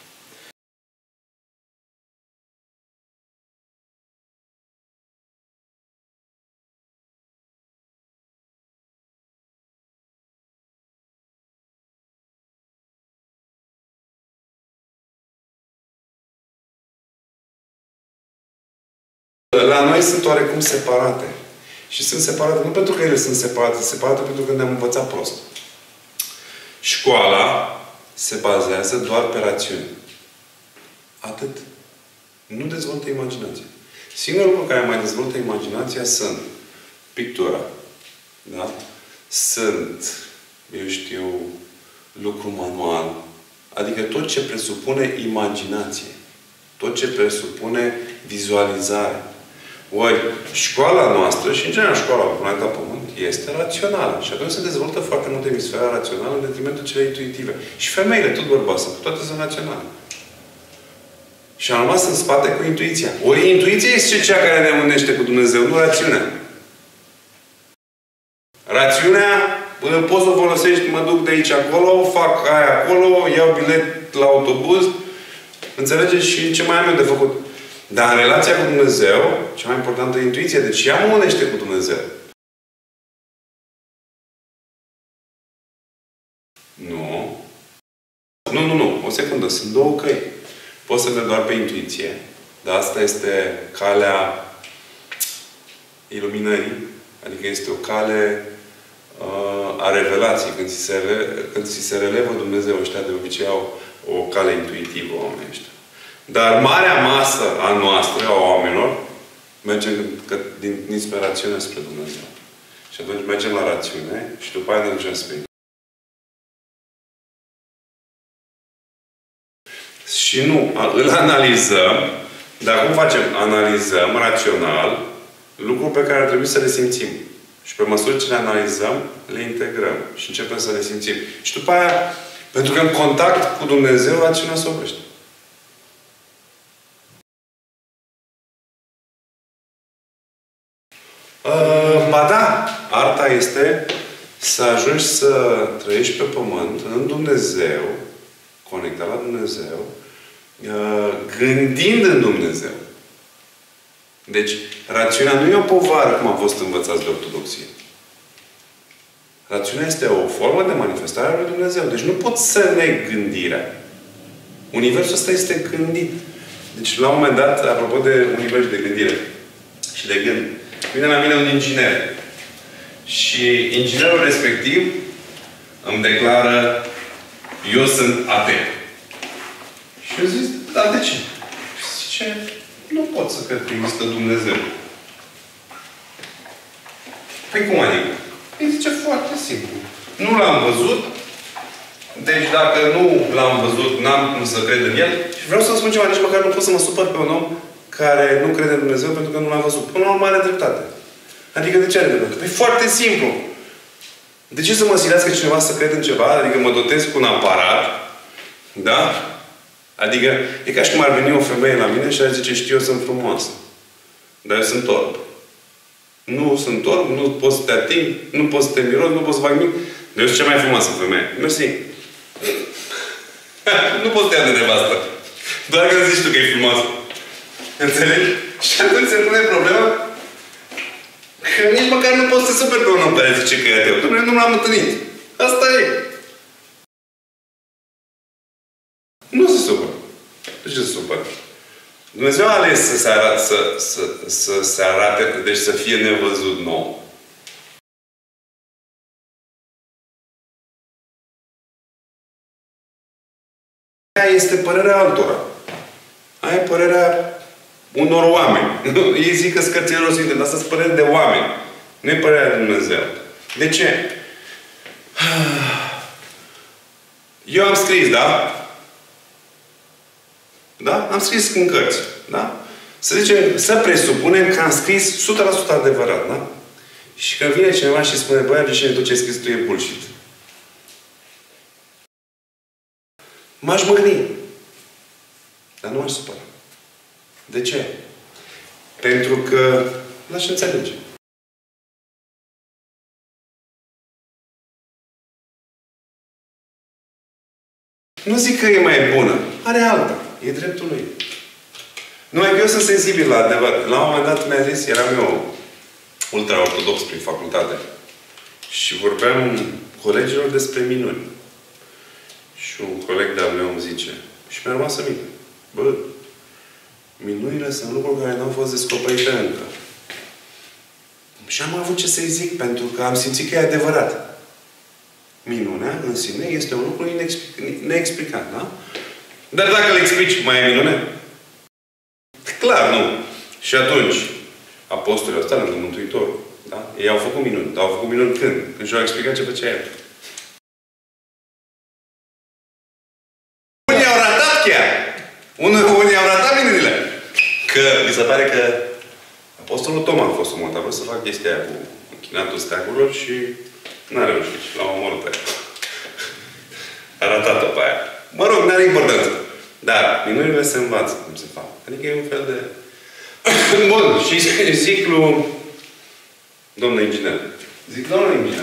La noi sunt oarecum separate. Și sunt separate nu pentru că ele sunt separate, sunt separate pentru că ne-am învățat prost. Școala se bazează doar pe rațiuni. Atât. Nu dezvoltă imaginația. Singurul lucru care mai dezvoltă imaginația sunt pictura. Da? Sunt, eu știu, lucru manual. Adică tot ce presupune imaginație. Tot ce presupune vizualizare. Ori școala noastră, și în general școala pe planeta Pământ, este rațională. Și atunci se dezvoltă foarte mult emisfera rațională în detrimentul celei intuitive. Și femeile, tot bărbați, toate sunt raționale. Și am rămas în spate cu intuiția. Ori intuiția este cea care ne unește cu Dumnezeu, nu rațiunea. Rațiunea, poți să o folosești, mă duc de aici acolo, fac aia acolo, iau bilet la autobuz, înțelegeți? Și ce mai am eu de făcut? Dar în relația cu Dumnezeu, cea mai importantă e intuiția. Deci ea mă unește cu Dumnezeu. Nu. Nu. O secundă. Sunt două căi. Poți să mergi doar pe intuiție. Dar asta este calea iluminării. Adică este o cale a revelației. Când ți se relevă Dumnezeu, ăștia de obicei au o cale intuitivă, oamenii ăștia. Dar marea masă a noastră, a oamenilor, merge dinspre rațiune spre Dumnezeu. Și atunci mergem la rațiune și după aia ne ducem spre. Și nu, îl analizăm, dar cum facem? Analizăm rațional lucruri pe care ar trebui să le simțim. Și pe măsură ce le analizăm, le integrăm. Și începem să le simțim. Și după aia, pentru că în contact cu Dumnezeu, rațiunea se oprește. Ba da, arta este să ajungi să trăiești pe pământ, în Dumnezeu, conectat la Dumnezeu, gândind în Dumnezeu. Deci, rațiunea nu e o povară, cum am fost învățați de ortodoxie. Rațiunea este o formă de manifestare a lui Dumnezeu. Deci nu poți să negi gândirea. Universul ăsta este gândit. Deci, la un moment dat, apropo de univers de gândire și de gând, vine la mine un inginer. Și inginerul respectiv îmi declară: eu sunt ateu. Și eu zic: dar de ce? Zice: nu pot să cred că există Dumnezeu. Păi cum adică? Îi zice foarte simplu. Nu l-am văzut. Deci dacă nu l-am văzut, n-am cum să cred în el. Și vreau să vă spun ceva, nici măcar nu pot să mă supăr pe un om care nu crede în Dumnezeu pentru că nu l-am văzut. Până la urmă are dreptate. Adică de ce are dreptate? Păi foarte simplu. De ce să mă silească cineva să cred în ceva? Adică mă dotez cu un aparat. Da? Adică e ca și cum ar veni o femeie la mine și ar zice: știu, eu sunt frumoasă. Dar eu sunt orb. Nu sunt orb, nu pot să te ating, nu pot să te miros, nu pot să fac nimic. Dar eu sunt cea mai frumoasă femeie. Mersi. Nu poți să te ia de nevastă. Doar că zici tu că e frumoasă. Înțelegi? Și atunci se pune problema că nici măcar nu poți să te superi pe un om care zice că e ateu. Dumnezeu nu l-am întâlnit. Asta e. Nu se supără. De ce se supără? Dumnezeu a ales să se arate, deci să fie nevăzut nou. Aia este părerea altora. Aia e părerea unor oameni. Ei zic că scărților sfinte, dar asta sunt păreri de oameni. Nu e părerea de Dumnezeu. De ce? Eu am scris, da? Da? Am scris în cărți. Da? Să zicem, să presupunem că am scris 100% adevărat, da? Și când vine cineva și spune: băi, Arișene, tot ce ai scris tu e bullshit. M-aș mâhni. Dar nu m-aș supăra. De ce? Pentru că l-aș înțelege. Nu zic că e mai bună. Are alta. E dreptul lui. Numai că eu sunt sensibil la adevăr. La un moment dat mi-a zis, eram eu ultra-ortodox prin facultate. Și vorbeam colegilor despre minuni. Și un coleg de-al meu îmi zice, și mi-a rămas să minte: bă, minunile sunt lucruri care nu au fost descoperite încă. Și am avut ce să-i zic, pentru că am simțit că e adevărat. Minunea în sine este un lucru neexplicat, da? Dar dacă le explici, mai e minune? Clar, nu. Și atunci, apostolii ăsta lângă Mântuitorul, da? Ei au făcut minuni. Dar au făcut minuni când? Când și-au explicat ce făcea el. Unii au ratat chiar. Unii au ratat minunile. Că mi se pare că apostolul Toma a fost omorât. A vrut să fac chestia aia cu închinatul steagurilor și n-a reușit. Și l-au omorât pe aia. A ratat-o pe aia. Mă rog, n-are importanță. Dar minunile se învață cum se fac. Adică e un fel de... Bun. Și zic lui domnul inginer. Zic, domnul inginer,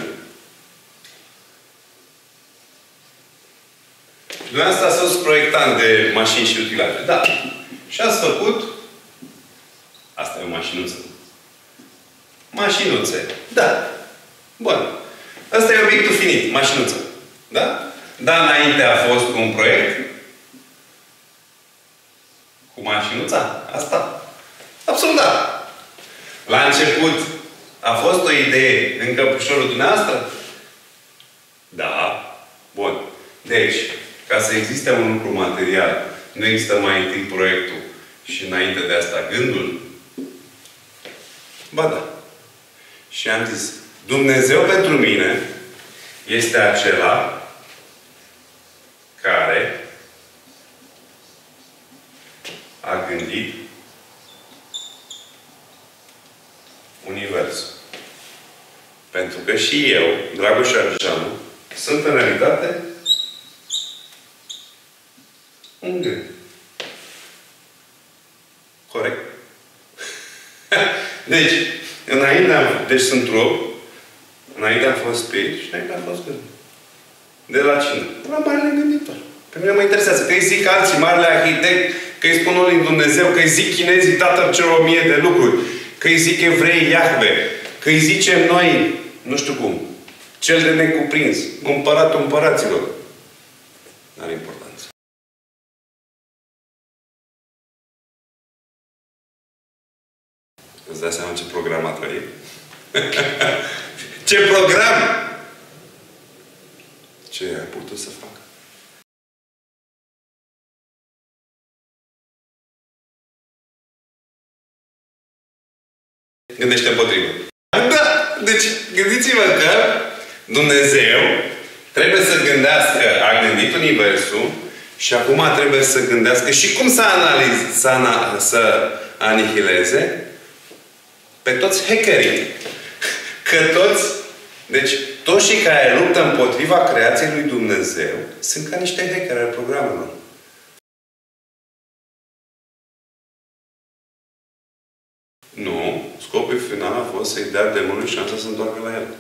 dumneavoastră ați fost proiectant de mașini și utilaje. Da. Și ați făcut... Asta e o mașinuță. Mașinuțe. Da. Bun. Asta e obiectul finit. Mașinuță. Da? Dar înainte a fost un proiect cu mașinuța asta? Absolut da. La început a fost o idee în căpușorul dumneavoastră? Da. Bun. Deci, ca să existe un lucru material, nu există mai întâi proiectul și înainte de asta gândul? Ba da. Și am zis, Dumnezeu pentru mine este acela care a gândit Universul. Pentru că și eu, Dragoș Argeanu, sunt în realitate un gând. Corect? Deci sunt trup, înainte am fost spirit și înainte am fost gând. De la cine? La marele gânditor. Pe mine mă interesează. Că-i zic alții, marele arhitect, că-i spun unul din Dumnezeu, că-i zic chinezii tatăl celor 1000 de lucruri, că-i zic evrei Iahve, că-i zicem noi, nu știu cum, cel de necuprins, împăratul împăraților. N-are importanță. Îți dai seama ce programator e? Ce program! Ce ai putut să facă? Gândește împotrivă. Da! Deci, gândiți-vă că Dumnezeu trebuie să gândească, a gândit Universul și acum trebuie să gândească și cum să anihileze pe toți hackerii. Că toți, deci toți cei care luptă împotriva creației lui Dumnezeu sunt ca niște hackeri ai programelor. Nu. Scopul final a fost să-i dea demonului șansa să se întoarcă la el.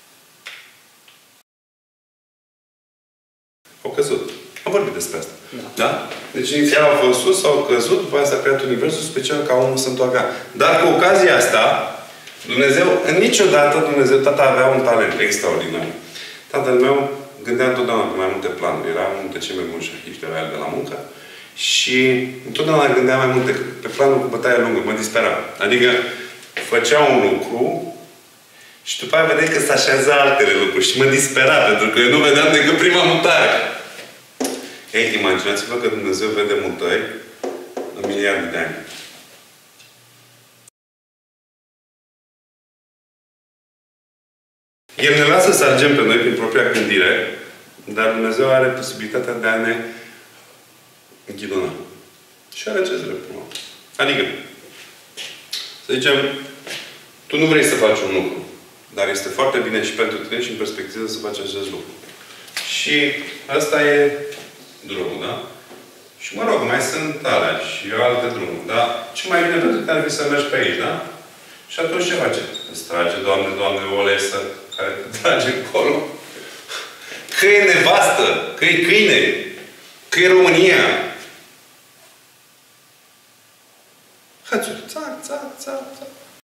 Au căzut. Am vorbit despre asta. Da? Da? Deci inițial au fost sus, au căzut, după aceea s-a creat Universul special ca omul să întoarcă. Dar cu ocazia asta, Dumnezeu, niciodată Dumnezeu, tata avea un talent extraordinar. Tatăl meu gândea întotdeauna pe mai multe planuri. Era unul dintre cei mai buni șahiști de la muncă. Și întotdeauna gândea mai multe. Pe planul cu bătaie lungă, mă dispera. Adică făcea un lucru și după aia vedea că se așeza altele lucruri. Și mă dispera, pentru că eu nu vedeam decât prima mutare. Ei, imaginați-vă că Dumnezeu vede mutări în miliarde de ani. El ne lasă să argem pe noi prin propria gândire, dar Dumnezeu are posibilitatea de a ne închidona. Și are acest drept. Adică, să zicem, tu nu vrei să faci un lucru, dar este foarte bine și pentru tine și în perspectivă să faci acest lucru. Și asta e drumul, da? Și mă rog, mai sunt alea și alte drumuri, da? Ce mai bine pentru tine ar fi să mergi pe aici, da? Și atunci ce face? Îți trage, Doamne, Doamne, o lesă care te trage acolo. Că e nevastă, că e câine, că e România. Hățuri. Țac, țac, țac, țac.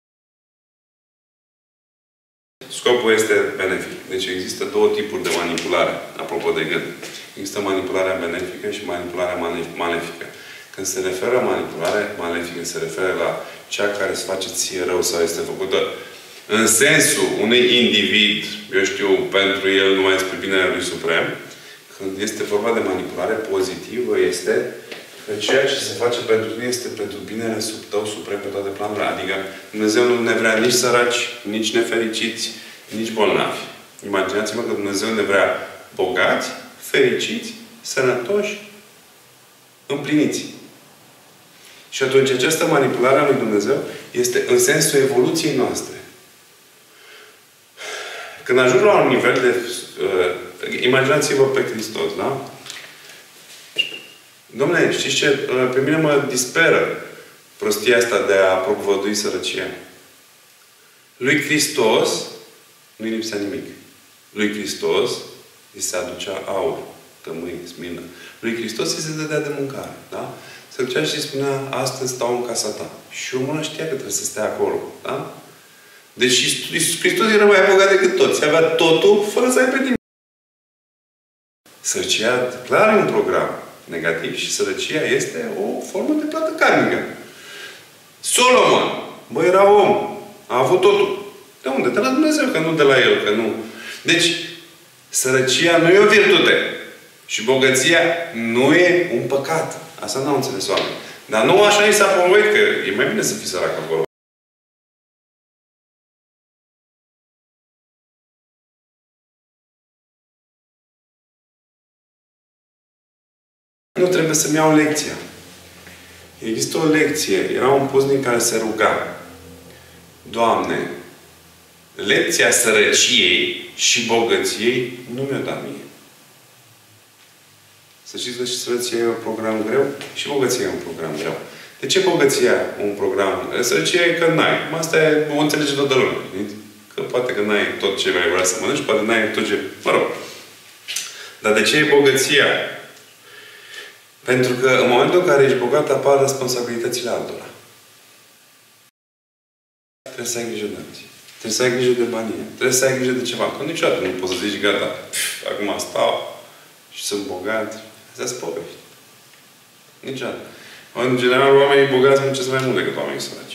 Scopul este benefic. Deci există două tipuri de manipulare, apropo de gând. Există manipularea benefică și manipularea malefică. Când se referă manipulare malefică, se referă la cea care îți face ție rău sau este făcută în sensul unui individ, eu știu, pentru el numai spre binele lui suprem. Când este vorba de manipulare pozitivă, este că ceea ce se face pentru tine este pentru binele tău suprem pe toate planurile. Adică Dumnezeu nu ne vrea nici săraci, nici nefericiți, nici bolnavi. Imaginați-vă că Dumnezeu ne vrea bogați, fericiți, sănătoși, împliniți. Și atunci această manipulare a lui Dumnezeu este în sensul evoluției noastre. Când ajung la un nivel de... imaginați-vă pe Hristos, da? Dom'le, știți ce? Pe mine mă disperă prostia asta de a propovădui sărăcia. Lui Hristos nu-i lipsea nimic. Lui Hristos îi se aducea aur, tămâie, smină. Lui Hristos îi se dădea de mâncare. Da? Se ducea și spunea, astăzi stau în casa ta. Și omul ăla știa că trebuie să stea acolo. Da? Deci Iisus Hristos era mai bogat decât toți. Avea totul fără să aibă nimic. Sărăcia, clar, e un program negativ și sărăcia este o formă de plată karmică. Solomon, bă, era om. A avut totul. De unde? De la Dumnezeu, că nu de la el, că nu. Deci, sărăcia nu e o virtute. Și bogăția nu e un păcat. Asta n-au înțeles oameni. Dar nu așa i s-a pomenit, că e mai bine să fii sărac acolo. Nu trebuie să-mi iau lecția. Există o lecție. Era un puznic care se ruga. Doamne, lecția sărăciei și bogăției nu mi-o da mie. Să știți că și sărăcia e un program greu și bogăția e un program greu. De ce bogăția un program? Sărăcia e că n-ai. Asta e, o înțelege toată lumea. Că poate că n-ai tot ce vrei vrea să mănânci, poate n-ai tot ce... Mă rog. Dar de ce e bogăția? Pentru că în momentul în care ești bogat, apar responsabilitățile altora. Trebuie să ai grijă de alții. Trebuie să ai grijă de banii. Trebuie să ai grijă de ceva. Că niciodată nu poți să zici, gata, acum stau și sunt bogat. Astea-s povești. Niciodată. În general, oamenii bogați muncesc mai mult decât oamenii săraci.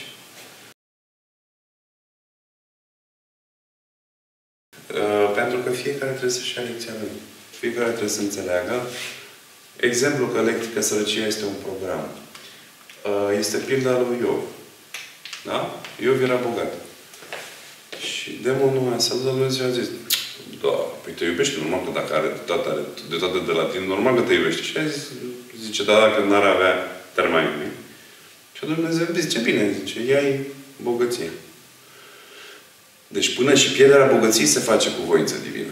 Pentru că fiecare trebuie să-și ia lecția lui. Fiecare trebuie să înțeleagă. Exemplu că sărăcia este un program. Este pilda lui Iov. Da? Iov era bogat. Și demonul a salutat lui Dumnezeu și a zis, da, păi te iubește, normal că dacă are de toate de la tine, normal că te iubește. Și a zis, zice, da, dacă n-ar avea, te-ar mai iubi. Și Dumnezeu zice, bine, zice, ia-i bogăția. Deci până și pierderea bogăției se face cu voință divină.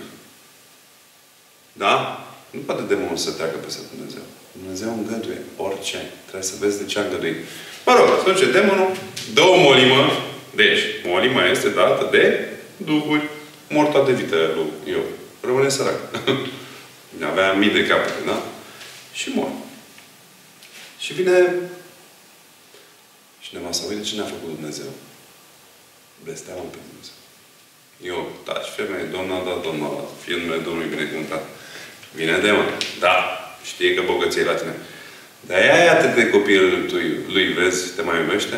Da? Nu poate demonul să treacă peste Dumnezeu. Dumnezeu îngăduie orice. Trebuie să vezi de ce a îngăduit. Mă rog, să duce demonul, dă o molimă. Deci, molima este dată de duhuri. Morta de vită lui Iov. Rămâne sărac. Avea mii de capete, da? Și mor. Și vine cineva să uite ce ne-a făcut Dumnezeu. Blesteamă pe Dumnezeu. Iov, da, și femeie, Domnul a dat, Domnul a dat. Fie numele Domnului binecuvântat. Vine demon. Da. Știe că bogăție e la tine. Dar ea e atât de copilul lui, vezi, te mai iubește?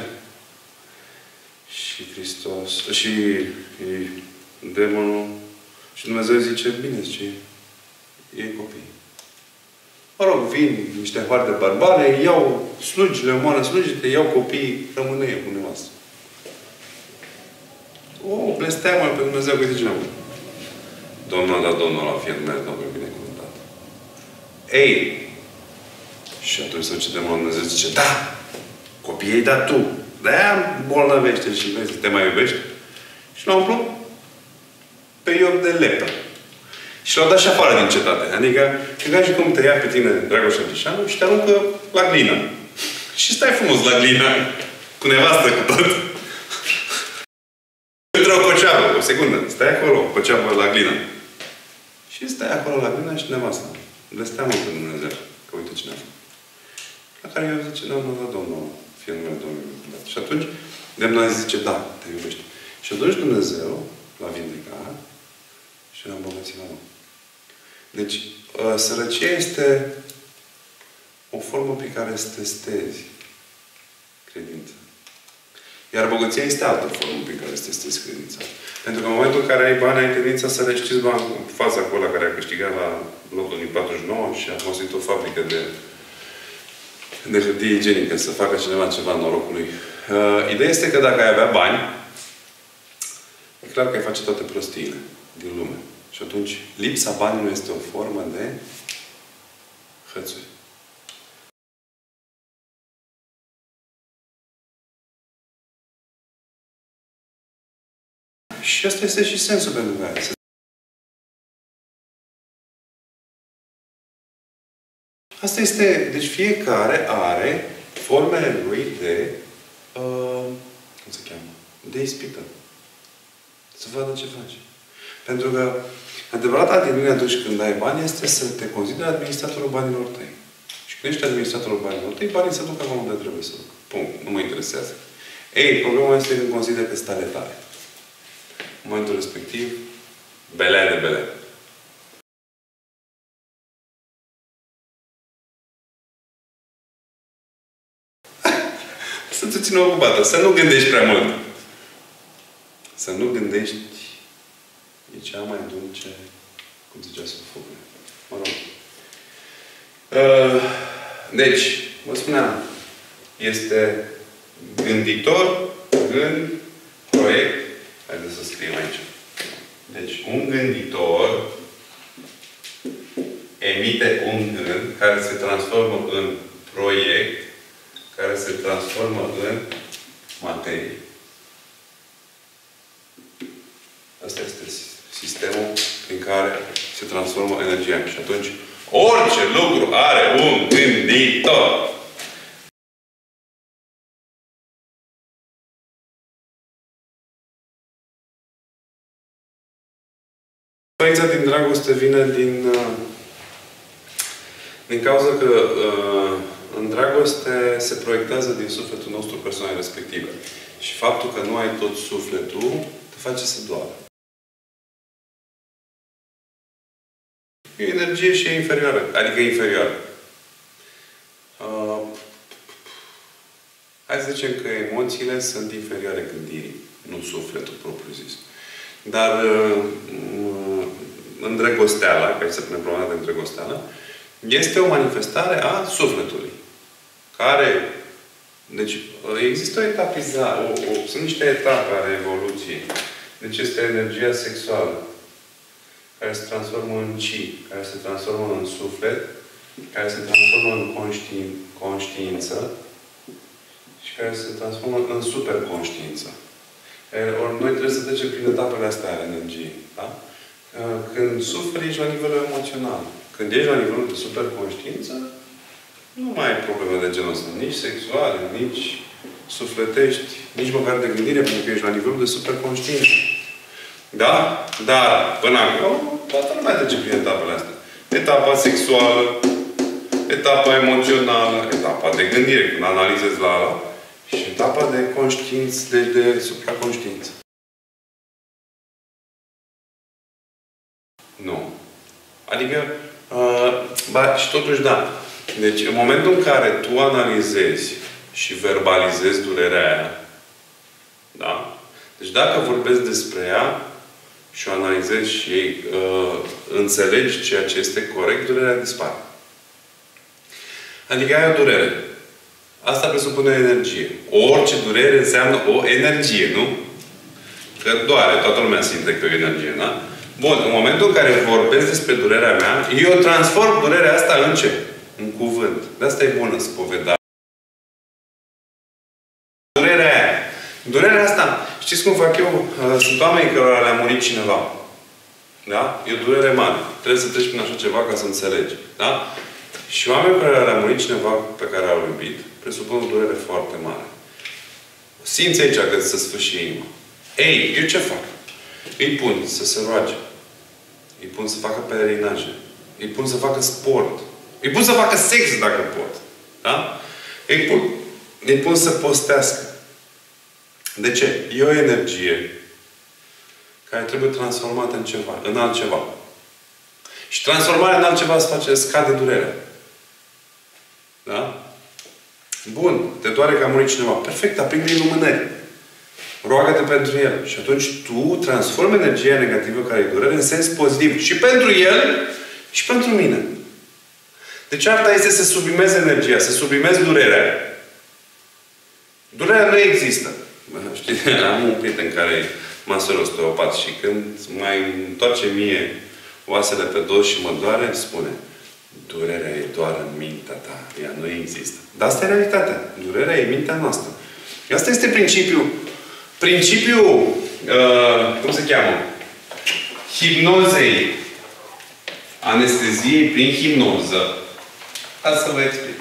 Și Hristos, și demonul, și Dumnezeu zice, bine, zice, ei copii. Mă rog, vin niște harde barbare, iau slugile, omoară slugile, iau copiii, rămâne eu cu nevastă. O, blesteamă pe Dumnezeu, uite ce n-am. Domnul a dat, Domnul a fie numele Domnului binecuvântat. Ei! Și atunci se duce demonul Dumnezeu zice, da! Copiii ai dat tu! De-aia bolnăvește și vezi, te mai iubești? Și l-a umplut pe Iov de lepră. Și l-au dat și afară din cetate. Adică, e ca și cum te ia pe tine Dragoș Antișanu și te aruncă la glină. Și stai frumos la glină, cu nevastă, cu tot. Într-o coceabă, o secundă. Stai acolo, coceabă la glină. Și stai acolo la glină și nevastă. Blesteamă pe Dumnezeu. Că uite cine a făcut. La care eu zice, Domnul, fie numele Domnului. Și atunci, demnul zice, da, te iubește. Și atunci Dumnezeu l-a vindecat și l-a îmbogățit la nou. Deci, sărăcia este o formă pe care să testezi credința. Iar bogăția este altă formă pe care să testezi credința. Pentru că în momentul în care ai bani, ai tendința să reștiți bani în faza cu ăla care a câștigat la lotul din 49 și a construit o fabrică de hârtie igienică, să facă cineva ceva în norocul lui. Ideea este că dacă ai avea bani, e clar că ai face toate prostiile din lume. Și atunci, lipsa banilor este o formă de hățuri. Și asta este și sensul pentru care Asta este... Deci fiecare are formele lui de... cum se cheamă? De ispită. Să vadă ce faci. Pentru că adevărata din mine atunci când ai bani este să te consideri administratorul banilor tăi. Și când ești administratorul banilor tăi, banii se duc acolo unde trebuie să duc. Punct. Nu mă interesează. Ei, problema este când consider că sunt ale tale. În momentul respectiv, belea de belea. Să te țină ocupată. Să nu gândești prea mult. Să nu gândești e cea mai dulce, cum zicea Sofocle. Mă rog. Deci, vă spuneam, este gânditor, gând, proiect. Haideți să scriem aici. Deci, un gânditor emite un gând care se transformă în proiect, care se transformă în materie. Asta este sistemul prin care se transformă energia. Și atunci, orice lucru are un gânditor. Experiența din dragoste vine din cauza că în dragoste se proiectează din sufletul nostru persoane respective. Și faptul că nu ai tot sufletul te face să doară. E energie și e inferioară. Adică inferioară. Hai să zicem că emoțiile sunt inferioare gândirii. Nu sufletul propriu-zis. Dar îndrăgosteala, că aici se pune problema de îndrăgosteală, este o manifestare a sufletului. Care... Deci, există o etapizare. Sunt niște etape ale evoluției. Deci este energia sexuală, care se transformă în chi, care se transformă în suflet, care se transformă în conștiință și care se transformă în superconștiință. Ori noi trebuie să trecem prin etapele astea ale energiei. Da? Când suferi, ești la nivelul emoțional. Când ești la nivelul de superconștiință, nu mai ai probleme de genul ăsta. Nici sexuale, nici sufletești, nici măcar de gândire, pentru că ești la nivelul de superconștiință. Da? Dar, până acolo, toată lumea trece prin etapele astea. Etapa sexuală, etapa emoțională, etapa de gândire, când analizezi la ala, și etapa de conștiință, de supraconștiință. Nu. Adică, și totuși, da. Deci, în momentul în care tu analizezi și verbalizezi durerea aia, da? Deci, dacă vorbesc despre ea și o analizezi și înțelegi ceea ce este corect, durerea dispare. Adică ai o durere. Asta presupune energie. Orice durere înseamnă o energie, nu? Că doare. Toată lumea simte că e o energie, da? Bun. În momentul în care vorbesc despre durerea mea, eu transform durerea asta în ce? În cuvânt. De asta e bună spovedarea. Durerea aia. Durerea asta, știți cum fac eu? Sunt oameni care le-a murit cineva. Da? E o durere mare. Trebuie să treci prin așa ceva ca să înțelegi. Da? Și oamenii care le-a murit cineva pe care au iubit, presupun o durere foarte mare. Simți aici că să sfârși inima. Ei, eu ce fac? Îi pun să se roage. Îi pun să facă pelerinaje. Îi pun să facă sport. Îi pun să facă sex dacă pot. Da? Îi pun să postească. De ce? E o energie care trebuie transformată în ceva, în altceva. Și transformarea în altceva scade durerea. Da? Bun. Te doare că a murit cineva. Perfect. Aprinde-i lumânări. Roagă-te pentru el. Și atunci tu transformi energia negativă care e durere în sens pozitiv. Și pentru el și pentru mine. Deci arta este să sublimezi energia, să sublimezi durerea. Durerea nu există. Știi? Am un prieten care e masor osteopat și când mai întoarce mie oasele pe dos și mă doare, spune: durerea e doar în mintea ta. Ea nu există. Dar asta e realitatea. Durerea e mintea noastră. Asta este principiul cum se cheamă? Hipnozei. Anesteziei prin hipnoză. Hai să vă explic.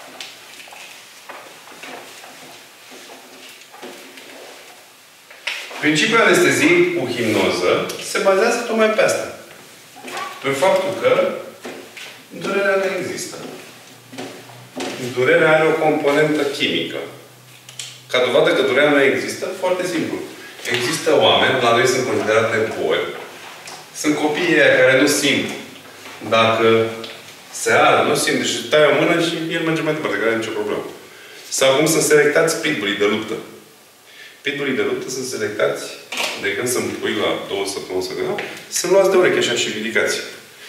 Principiul anesteziei cu hipnoză se bazează tocmai pe asta. Pe faptul că durerea nu există. Durerea are o componentă chimică. Ca dovadă că durerea nu există, foarte simplu. Există oameni, la noi sunt considerate boli, sunt copiii care nu simt. Dacă se ară, nu simt, deci tai o mână și el merge mai departe, că nu are nicio problemă. Sau cum sunt selectați pitbulii de luptă. Pitbulii de luptă sunt selectați de când sunt pui la 2 săptămâni să gândeau, sunt luați de ureche așa și ridicați.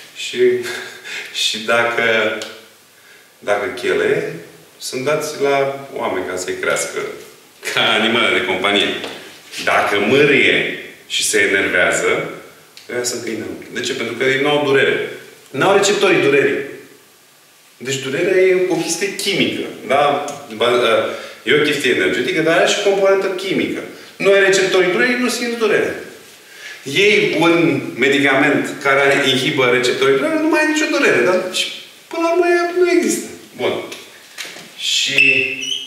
Și dacă chele, sunt dați la oameni ca să-i crească. Ca animale de companie. Dacă mârie și se enervează, ăia sunt câini. De ce? Pentru că ei nu au durere. Nu au receptorii durerii. Deci durerea e o chestie chimică. Da? E o chestie energetică, dar are și componentă chimică. Nu ai receptorii durerii, nu simți durere. Iei un medicament care inhibă receptorii durerii, nu mai ai nicio durere. Dar până la urmă nu există. Bun. Și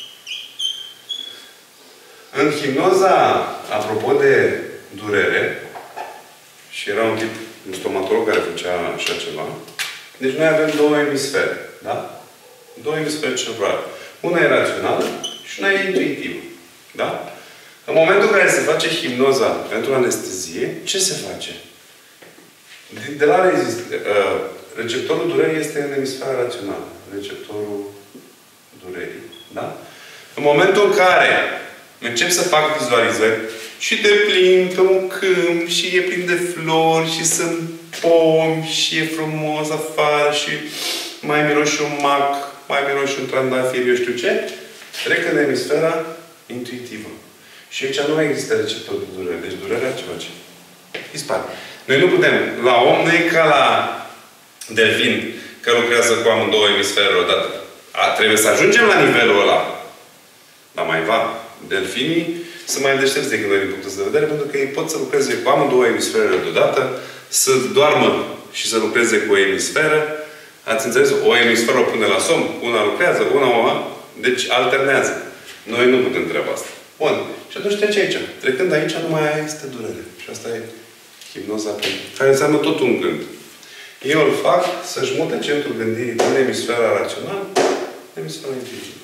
în hipnoza, apropo de durere, și era un tip, un stomatolog care făcea așa ceva, deci noi avem două emisfere. Da? Două emisfere cerebrale. Una e rațională și una e intuitivă. Da? În momentul în care se face hipnoza pentru anestezie, ce se face? De la receptorul durerii este în emisfera rațională. Receptorul durerii. Da? În momentul în care încep să fac vizualizări și te plimbi pe un câmp și e plin de flori și sunt pomi și e frumos afară și mai miroși un mac, mai miroși un trandafir, eu știu ce, trec în emisfera intuitivă. Și aici nu mai există receptor de durere. Deci durerea ce face? Dispare. Noi nu putem. La om nu e ca la delfin, că lucrează cu amândouă emisfere odată. Trebuie să ajungem la nivelul ăla. Dar mai va. Delfinii sunt mai deștepți decât noi din punctul de vedere, pentru că ei pot să lucreze cu amândouă emisferele deodată, să doarmă și să lucreze cu o emisferă. Ați înțeles? O emisferă o pune la somn, una lucrează, una. Deci alternează. Noi nu putem treaba asta. Bun. Și atunci trece aici. Trecând aici, nu mai este durere. Și asta e hipnoza care înseamnă tot un gând. Eu îl fac să-și mute centrul gândirii din emisfera rațională în emisfera intuitivă.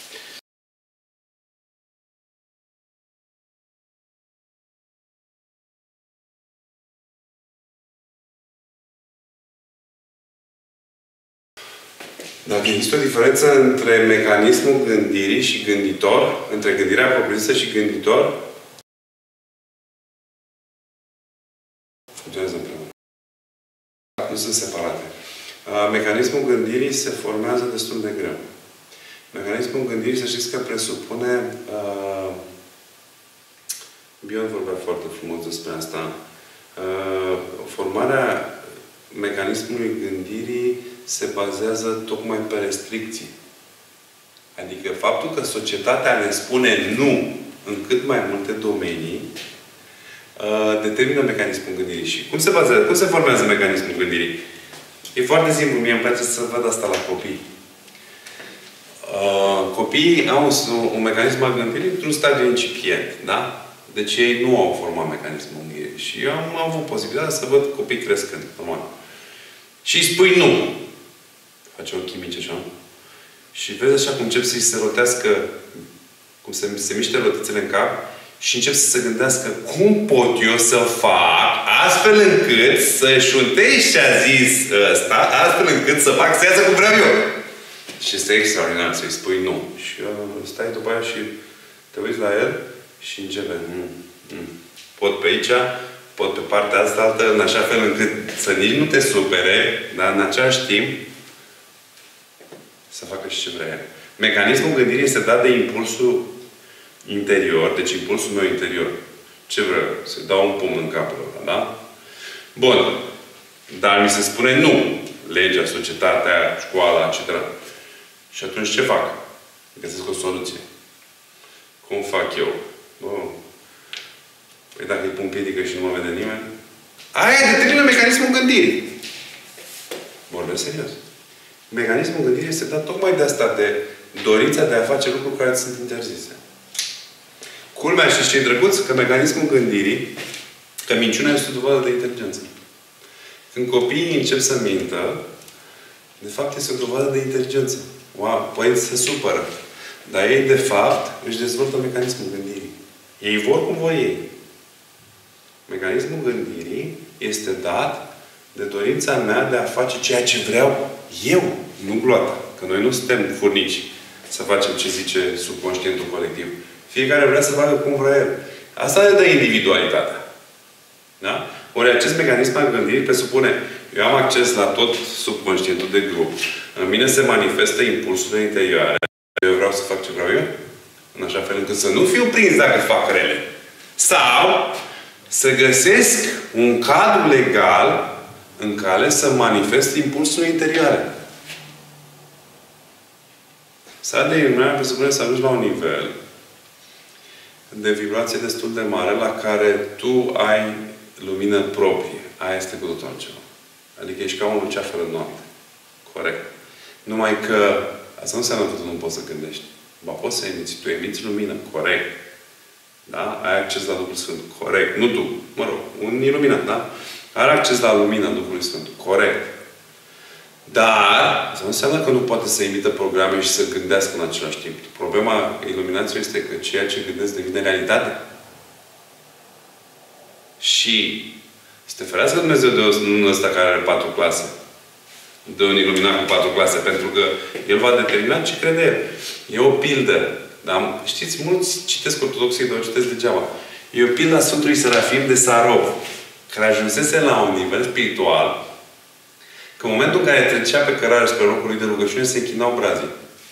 Dacă există o diferență între mecanismul gândirii și gânditor, între gândirea propriu-zisă și gânditor, funcționează împreună. Nu sunt separate. Mecanismul gândirii se formează destul de greu. Mecanismul gândirii, să știți că presupune... Bion vorbea foarte frumos despre asta. Formarea mecanismului gândirii se bazează tocmai pe restricții. Adică faptul că societatea ne spune nu în cât mai multe domenii determină mecanismul gândirii. Și cum se bazează? Cum se formează mecanismul gândirii? E foarte simplu. Mie îmi place să văd asta la copii. Copiii au un mecanism al gândirii într-un stadiu incipient. Da? Deci ei nu au format mecanismul gândirii. Și eu am avut posibilitatea să văd copii crescând. Normal. Și îi spui nu. Face ochii mici așa. Și vezi așa cum încep să-i se rotească, cum se miște rotițele în cap și încep să se gândească cum pot eu să fac astfel încât să șuntesc ce a zis ăsta, astfel încât să fac să iasă cum vreau eu. Și este extraordinar să-i spui nu. Și stai după aia și te uiți la el și începe. Pot pe aici, pot pe partea asta altă, în așa fel încât să nici nu te supere, dar în același timp să facă și ce vrea el. Mecanismul gândirii este dat de impulsul interior, deci impulsul meu interior. Ce vreau? Să dau un pumn în capul ăla, da? Bun. Dar mi se spune nu. Legea, societatea, școala, etc. Și atunci ce fac? Găsesc o soluție. Cum fac eu? Bun. Păi dacă îi pun piedică și nu mă vede nimeni, aia determină mecanismul gândirii. Vorbesc serios. Mecanismul gândirii este dat tocmai de asta, de dorința de a face lucruri care sunt interzise. Culmea, știți ce e drăguț? Că mecanismul gândirii, că minciuna este o dovadă de inteligență. Când copiii încep să mintă, de fapt este o dovadă de inteligență. Wow, părinții se supără. Dar ei, de fapt, își dezvoltă mecanismul gândirii. Ei vor cum vor ei. Mecanismul gândirii este dat de dorința mea de a face ceea ce vreau eu, nu gloata. Că noi nu suntem furnici să facem ce zice subconștientul colectiv. Fiecare vrea să facă cum vrea el. Asta ne dă individualitatea. Da? Ori acest mecanism al gândirii presupune eu am acces la tot subconștientul de grup. În mine se manifestă impulsurile interioare. Eu vreau să fac ce vreau eu. În așa fel încât să nu fiu prins dacă fac rele. Sau să găsesc un cadru legal în care să manifest impulsurile interioare. Starea de iluminare presupune să ajungi la un nivel de vibrație destul de mare la care tu ai lumină proprie. Aia este cu totul altceva. Adică ești ca un luceafăr în noapte. Corect. Numai că asta nu înseamnă că tu nu poți să gândești. Ba, poți să emiți. Tu emiți lumină. Corect. Da? Ai acces la Duhul Sfânt. Corect. Nu tu. Mă rog, un iluminat, da? Are acces la lumina Duhului Sfânt. Corect. Dar asta nu înseamnă că nu poate să emită programe și să gândească în același timp. Problema iluminației este că ceea ce gândesc devine realitate. Și este ferească Dumnezeu de unul ăsta care are 4 clase. De un iluminat cu 4 clase. Pentru că El va determina ce crede El. E o pildă. Dar știți, mulți citesc ortodoxii, dar o citesc degeaba. E o pildă a Sfântului Serafim de Sarov, care ajunsese la un nivel spiritual că în momentul în care trecea pe cărare spre locul lui de rugăciune, se închinau brazii.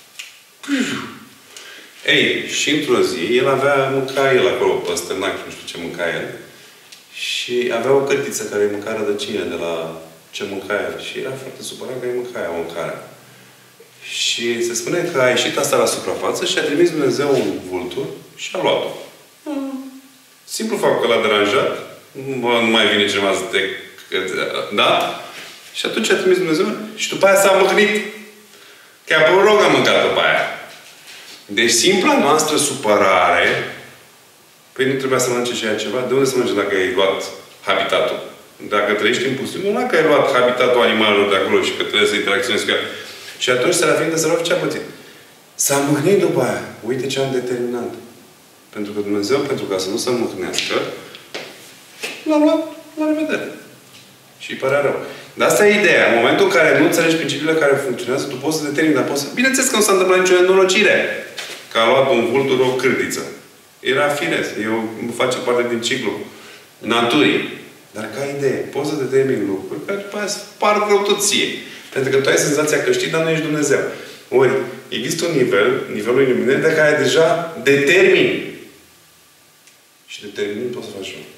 Ei, și într-o zi, el mânca el acolo pe stârnac, nu știu ce mânca el. Și avea o cărtiță care îi mânca rădăcinile de la ce mânca el. Și era foarte supărat că îi mânca aia mâncare. Și se spune că a ieșit asta la suprafață și a trimis Dumnezeu un vultur și a luat-o. Simplu fapt că l-a deranjat. Nu mai vine cineva să te... Da? Și atunci a trimis Dumnezeu și după aia s-a mâhnit. Chiar pe un rog a mâncat după aia. Deci simpla noastră supărare, păi nu trebuia să mănânce și aia ceva. De unde să mănânce dacă ai luat habitatul? Dacă trăiești în pustiu, nu dacă ai luat habitatul animalelor de acolo și că trebuie să interacționezi cu el. Și atunci Serafim de Sarov ce a pățit? S-a mâhnit după aia. Uite ce am determinat. Pentru că Dumnezeu, pentru ca să nu se mâhnească, l-a luat la revedere. Și îi părea rău. Dar asta e ideea. În momentul în care nu înțelegi principiile care funcționează, tu poți să determini, dar poți să... Bineînțeles că nu s-a întâmplat nicio nenorocire. Că a luat un vultur o cârtiță. Era firesc. Face parte din ciclu naturii. Dar ca idee, poți să determini lucruri care după aia par rău tot ție. Pentru că tu ai senzația că știi, dar nu ești Dumnezeu. Ori, există un nivel, nivelul iluminării, de care deja determini. Și determinând poți să faci un.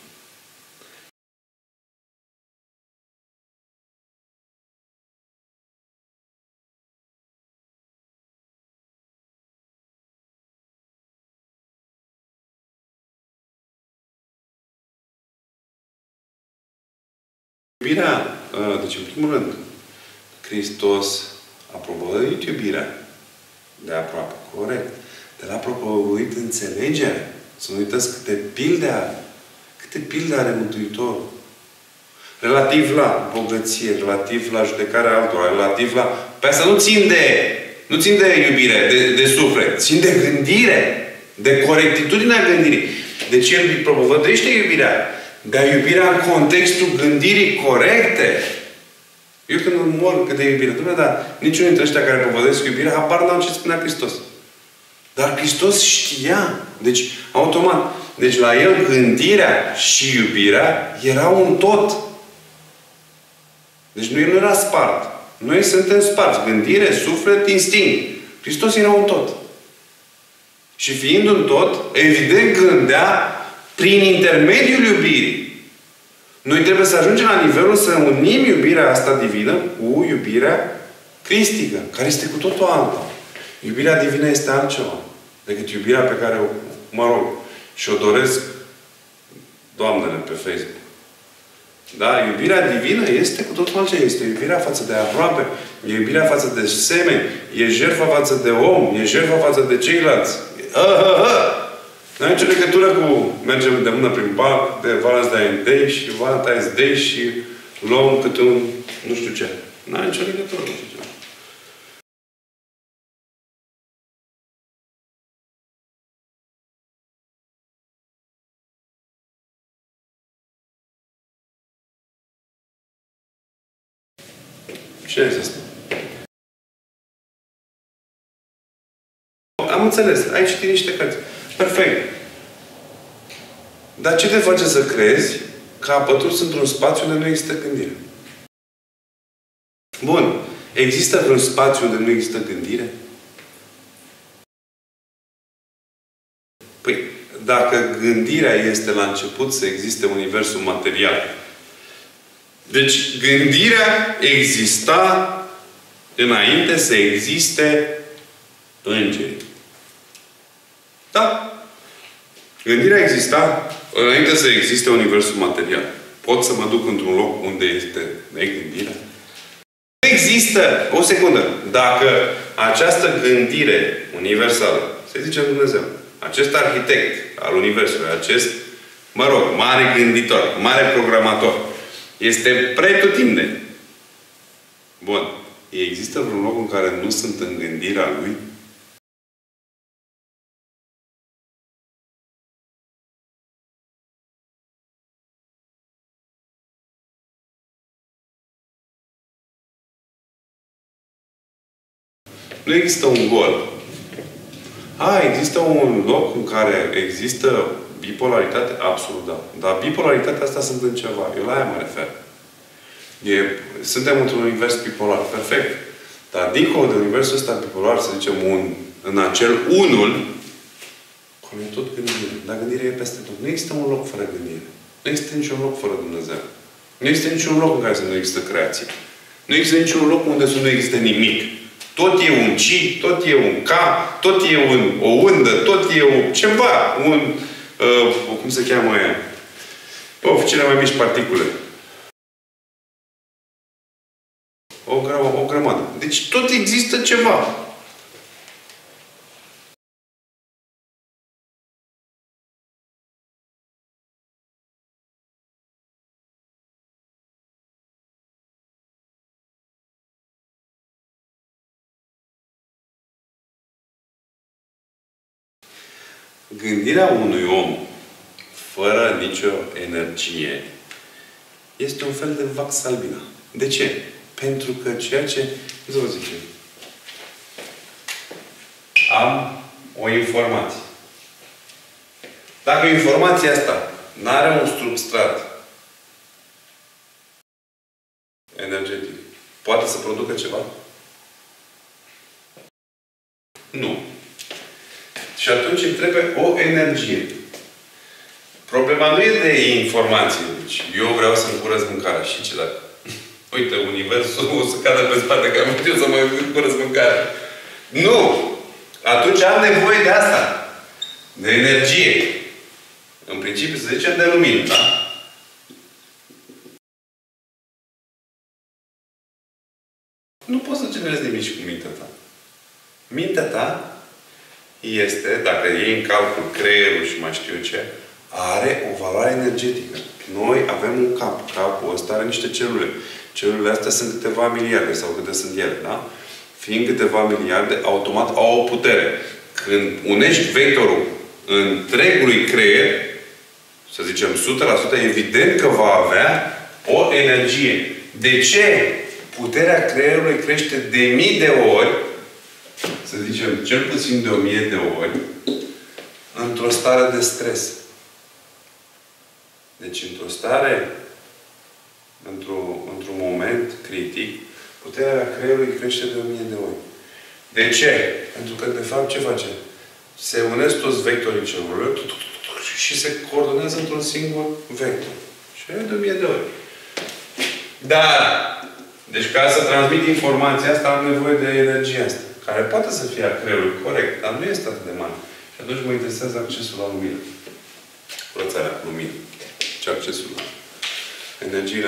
Iubirea, deci în primul rând, Hristos a propovăduit iubirea de aproape, corect. Dar a propovăduit înțelegerea. Să nu uitați câte pilde are Mântuitorul. Relativ la bogăție, relativ la judecarea altora, relativ la... Pe asta nu țin de iubire, de suflet, țin de gândire, de corectitudinea gândirii. Deci El îi propovăduiește iubirea. Dar iubirea în contextul gândirii corecte. Eu când îmi mor cât de iubire, Dumnezeu, dar niciunul dintre ăștia care propovăduiesc iubirea, habar n-au ce spunea Hristos. Dar Hristos știa. Deci, automat. Deci la El gândirea și iubirea erau un tot. Deci El nu era spart. Noi suntem sparți. Gândire, suflet, instinct. Hristos era un tot. Și fiind un tot, evident gândea prin intermediul iubirii. Noi trebuie să ajungem la nivelul să unim iubirea asta divină cu iubirea cristică, care este cu totul alta. Iubirea divină este altceva decât iubirea pe care o, și o doresc doamnele pe Facebook. Da? Iubirea divină este cu totul altceva. Este iubirea față de aproape, e iubirea față de semeni, e jertfa față de om, e jertfa față de ceilalți. Nu are nicio legătură cu mergem de mână prin parc, de Valentine's Day și Valentine's Day și luăm câte un nu știu ce. Nu are nicio legătură cu ce. Ce este asta? Am înțeles. Ai citit niște cărți. Perfect. Dar ce te face să crezi că apături sunt într-un spațiu unde nu există gândire? Bun. Există vreun spațiu unde nu există gândire? Păi, dacă gândirea este la început să existe universul material, deci gândirea exista înainte să existe îngerii. Da? Gândirea exista înainte să existe universul material. Pot să mă duc într-un loc unde este negândirea? Nu există, o secundă, dacă această gândire universală, să zicem Dumnezeu, acest arhitect al universului, acest, mă rog, mare gânditor, mare programator, este pretutindeni. Bun. Există vreun loc în care nu sunt în gândirea lui? Nu există un gol. Există un loc în care există bipolaritate? Absolut, da. Dar bipolaritatea asta sunt în ceva. Eu la aia mă refer. Suntem într-un univers bipolar. Perfect. Dar dincolo de universul ăsta bipolar, să zicem, în acel unul, acolo e tot gândire. Dar gândirea e peste tot. Nu există un loc fără gândire. Nu există niciun loc fără Dumnezeu. Nu există niciun loc în care să nu există creație. Nu există niciun loc unde să nu există nimic. Tot e un ci, tot e un ca, tot e o undă, tot e ceva. Cum se cheamă aia? Cele mai mici particule. O grămadă. Deci tot există ceva. Gândirea unui om fără nicio energie este un fel de vax albina. De ce? Pentru că ceea ce... Cum să vă zic? Am o informație. Dacă informația asta nu are un substrat energetic, poate să producă ceva? Nu. Și atunci îmi trebuie o energie. Problema nu e de informație. Deci, eu vreau să-mi curăț mâncarea. Și ce dacă? Uite, universul o să cadă pe spate, că am știu să mă curăț mâncarea. Nu! Atunci am nevoie de asta. De energie. În principiu, să zicem, de lumină, da? Nu poți să generezi nimic cu mintea ta. Mintea ta este, dacă iei în calcul creierul și mai știu ce, are o valoare energetică. Noi avem un cap. Capul ăsta are niște celule. Celulele astea sunt câteva miliarde, sau câte sunt ele, da? Fiind câteva miliarde, automat au o putere. Când unești vectorul întregului creier, să zicem 100%, evident că va avea o energie. De ce puterea creierului crește de mii de ori, să zicem, cel puțin de 1000 de ori, într-o stare de stres? Deci, într-o stare, într-un moment critic, puterea creierului crește de 1000 de ori. De ce? Pentru că, de fapt, ce face? Se unesc toți vectorii celulelor și se coordonează într-un singur vector. Și e de 1000 de ori. Dar, deci ca să transmit informația asta, am nevoie de energia asta, care poate să fie a creierului, corect, dar nu este atât de mare. Și atunci mă interesează accesul la lumină. Curățarea lumină. Ce accesul la. energiile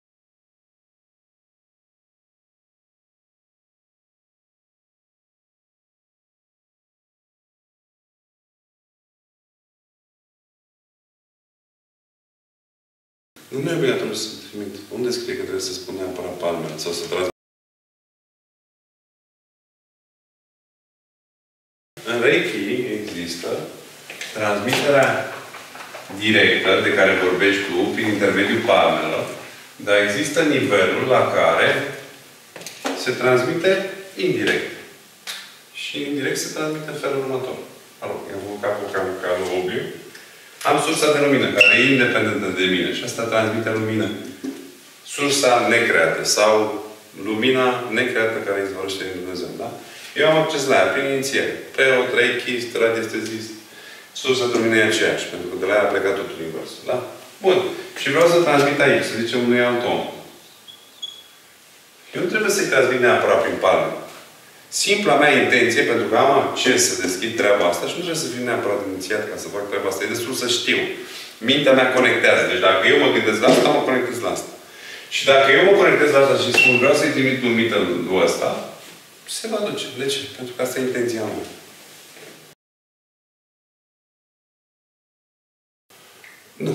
nu e obligatoriu să trimit. Unde scrie că trebuie să spun neapărat palmele? Sau să transmit? În Reiki există transmiterea directă de care vorbești tu prin intermediul palmelor, dar există nivelul la care se transmite indirect. Și indirect se transmite în felul următor. Alo, i-am făcut capul ca lui Obliu. Am sursa de lumină, care e independentă de mine. Și asta transmite lumină. Sursa necreată sau lumina necreată care izvorăște din Dumnezeu. Da? Eu am acces la ea prin inițiere. Preot, Reiki, radiestezist. Sursa de lumină e aceeași, pentru că de la ea a plecat tot universul. Da? Bun. Și vreau să transmit aici, să zicem, unui alt om. Eu nu trebuie să-i transmit neapărat prin palme. Simpla mea intenție, pentru că am acces să deschid treaba asta și nu trebuie să fiu neapărat inițiat ca să fac treaba asta. E destul să știu. Mintea mea conectează. Deci dacă eu mă gândesc la asta, mă conectez la asta. Și dacă eu mă conectez la asta și spun, vreau să-i trimit lumină lui ăsta, se va duce. De ce? Pentru că asta e intenția mea. Nu.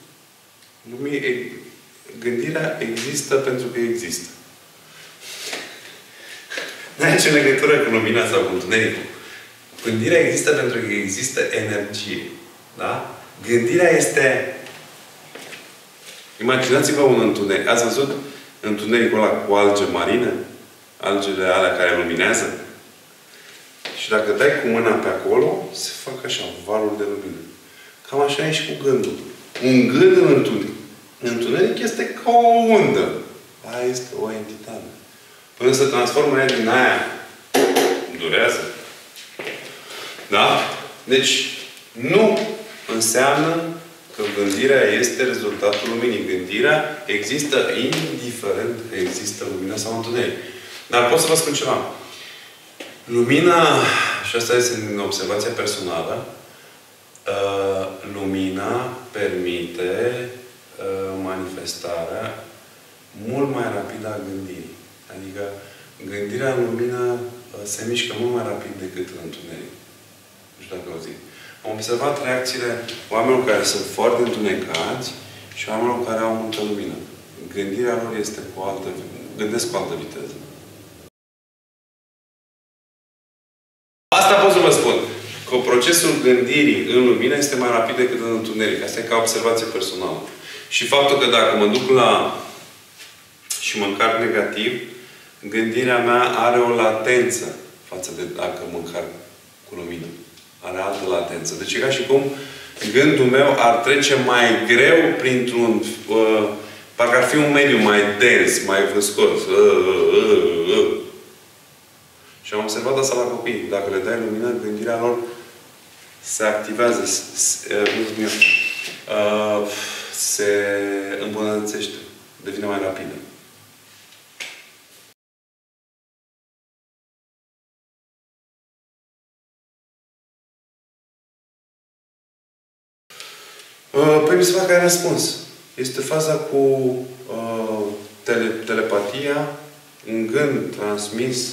Gândirea există pentru că există. Nu are nicio legătură cu lumina sau cu întunericul. Gândirea există pentru că există energie. Da? Gândirea este... Imaginați-vă un întuneric. Ați văzut întunericul ăla cu alge marine? Algele alea care luminează? Și dacă dai cu mâna pe acolo, se fac așa, valuri de lumină. Cam așa e și cu gândul. Un gând în întuneric. Întuneric este ca o undă. Aia este o entitate. Până se transformă ea din aia, durează. Da? Deci, nu înseamnă că gândirea este rezultatul luminii. Gândirea există indiferent că există lumina sau întuneric. Dar pot să vă spun ceva. Lumina, și asta este din observația personală, lumina permite manifestarea mult mai rapidă a gândirii. Adică gândirea în lumină se mișcă mult mai rapid decât în întuneric. Nu știu dacă auziți. Am observat reacțiile oamenilor care sunt foarte întunecați și oamenilor care au multă lumină. Gândirea lor este cu altă... Gândesc cu altă viteză. Asta pot să vă spun. Că procesul gândirii în lumină este mai rapid decât în întuneric. Asta e ca observație personală. Și faptul că dacă mă duc la și mă încarc negativ, gândirea mea are o latență față de dacă mă încarc cu lumină. Are altă latență. Deci e ca și cum gândul meu ar trece mai greu printr-un... parcă ar fi un mediu mai dens, mai vâscos. Și am observat asta la copii. Dacă le dai lumină, gândirea lor se activează, se îmbunătățește. Devine mai rapidă. Păi mi se pare că ai răspuns. Este faza cu telepatia, un gând transmis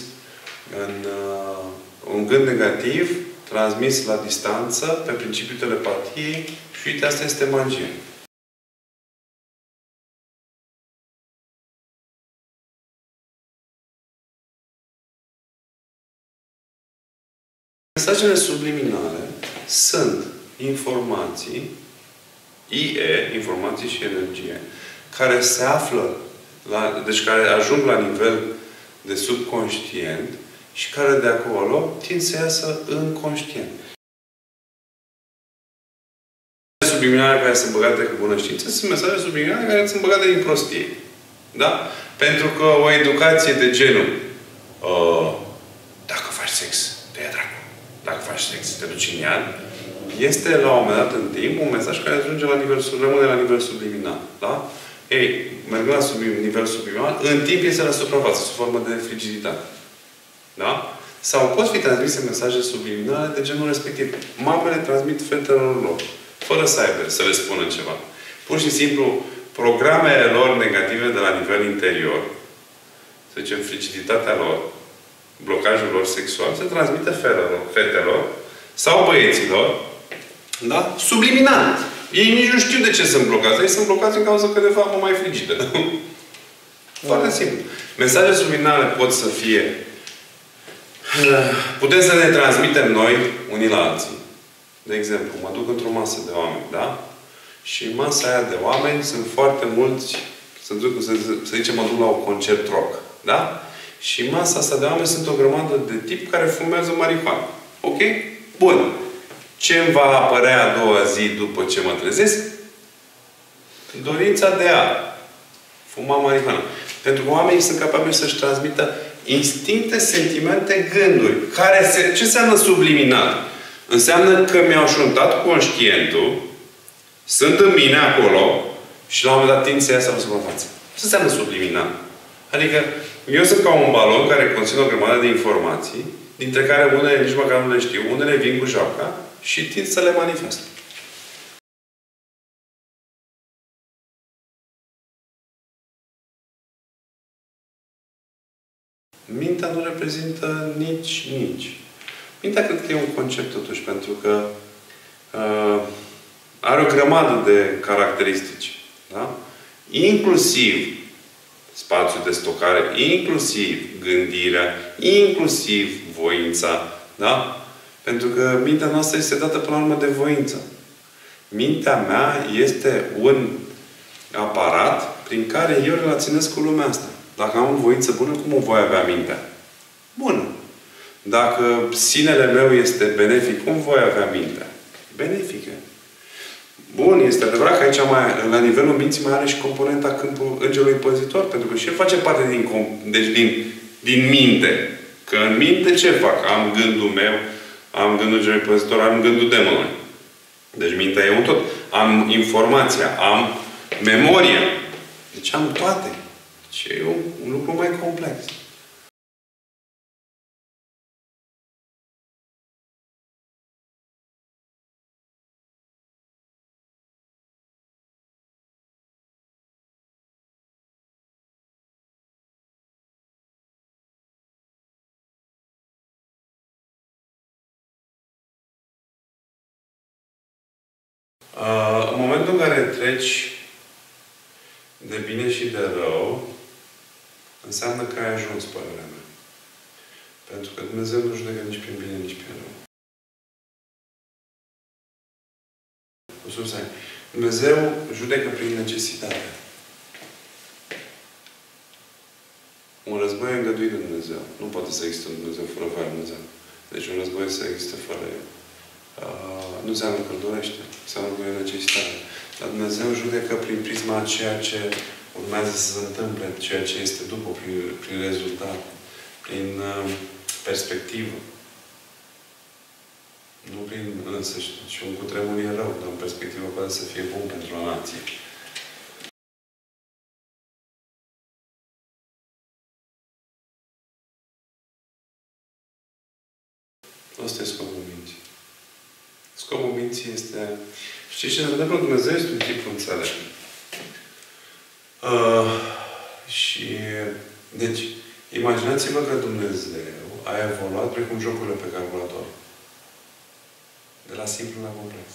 un gând negativ transmis la distanță pe principiul telepatiei și uite, asta este magie. Mesajele subliminale sunt informații, IE, informații și energie, care se află, deci care ajung la nivel de subconștient și care de acolo tind să iasă în conștient. Subliminale care sunt băgate cu bună știință sunt mesaje subliminale care sunt băgate din prostie. Da? Pentru că o educație de genul dacă faci sex, te ia dracu. Dacă faci sex, te duci în iad, este la un moment dat în timp un mesaj care ajunge la rămâne la nivel subliminal. Da? Ei, mergând la nivel subliminal, în timp este la suprafață, sub formă de frigiditate. Da? Sau pot fi transmise mesaje subliminale de genul respectiv. Mamele transmit fetelor lor, fără să aibă, să le spună ceva. Pur și simplu, programele lor negative de la nivel interior, să zicem, frigiditatea lor, blocajul lor sexual, se transmite fetelor sau băieților, da? Subliminant. Ei nici nu știu de ce sunt blocați. Ei sunt blocați în cauza că, de fapt, mă mai frigidă. Foarte simplu. Mesaje subliminale pot să fie... Putem să ne transmitem noi unii la alții. De exemplu, mă duc într-o masă de oameni, da? Și în masa aia de oameni sunt foarte mulți, să zicem, mă duc la un concert rock, da? Și în masa asta de oameni sunt o grămadă de tip care fumează marihuana. Ok? Bun. Ce îmi va apărea a doua zi după ce mă trezesc? Dorința de a fuma marihuana. Pentru că oamenii sunt capabili să-și transmită instincte, sentimente, gânduri. Ce înseamnă subliminal? Înseamnă că mi-au șuntat conștientul, sunt în mine acolo și la un moment dat tind să iasă la suprafață. Ce înseamnă subliminal? Adică eu sunt ca un balon care conține o grămadă de informații, dintre care unele nici măcar nu le știu, unele vin cu joaca și tind să le manifest. Mintea nu reprezintă nici. Mintea cred că e un concept totuși, pentru că are o grămadă de caracteristici. Da? Inclusiv spațiul de stocare, inclusiv gândirea, inclusiv voința. Da? Pentru că mintea noastră este dată până la urmă de voință. Mintea mea este un aparat prin care eu relaționez cu lumea asta. Dacă am o voință bună, cum o voi avea mintea? Bună. Dacă sinele meu este benefic, cum voi avea mintea? Benefică. Bun, este adevărat că aici, la nivelul minții, mai are și componenta câmpul îngerului păzitor, pentru că și el face parte din minte. Că în minte ce fac? Am gândul meu, am gândul îngerului păzitor, am gândul demonului. Deci mintea e un tot. Am informația, am memoria. Deci am toate. Și e un lucru mai complex. În momentul în care treci de bine și de rău, înseamnă că ai ajuns, părerea mea. Pentru că Dumnezeu nu judecă nici prin bine, nici prin rău. Dumnezeu judecă prin necesitate. Un război e îngăduit de Dumnezeu. Nu poate să existe un Dumnezeu fără voia Dumnezeu. Deci un război să existe fără el. Nu înseamnă că îl dorește. Înseamnă că e necesitate. Dar Dumnezeu judecă prin prisma a ceea ce urmează să se întâmple, ceea ce este după, prin rezultat, prin perspectivă. Nu prin însăși. Și un cutremur e rău, dar în perspectivă poate să fie bun pentru o nație. Asta e scopul minții. Scopul minții este... Știți ce se întâmplă? Dumnezeu este un tip înțelept. Și... Deci, imaginați-vă că Dumnezeu a evoluat precum jocurile pe calculator. De la simplu la complex.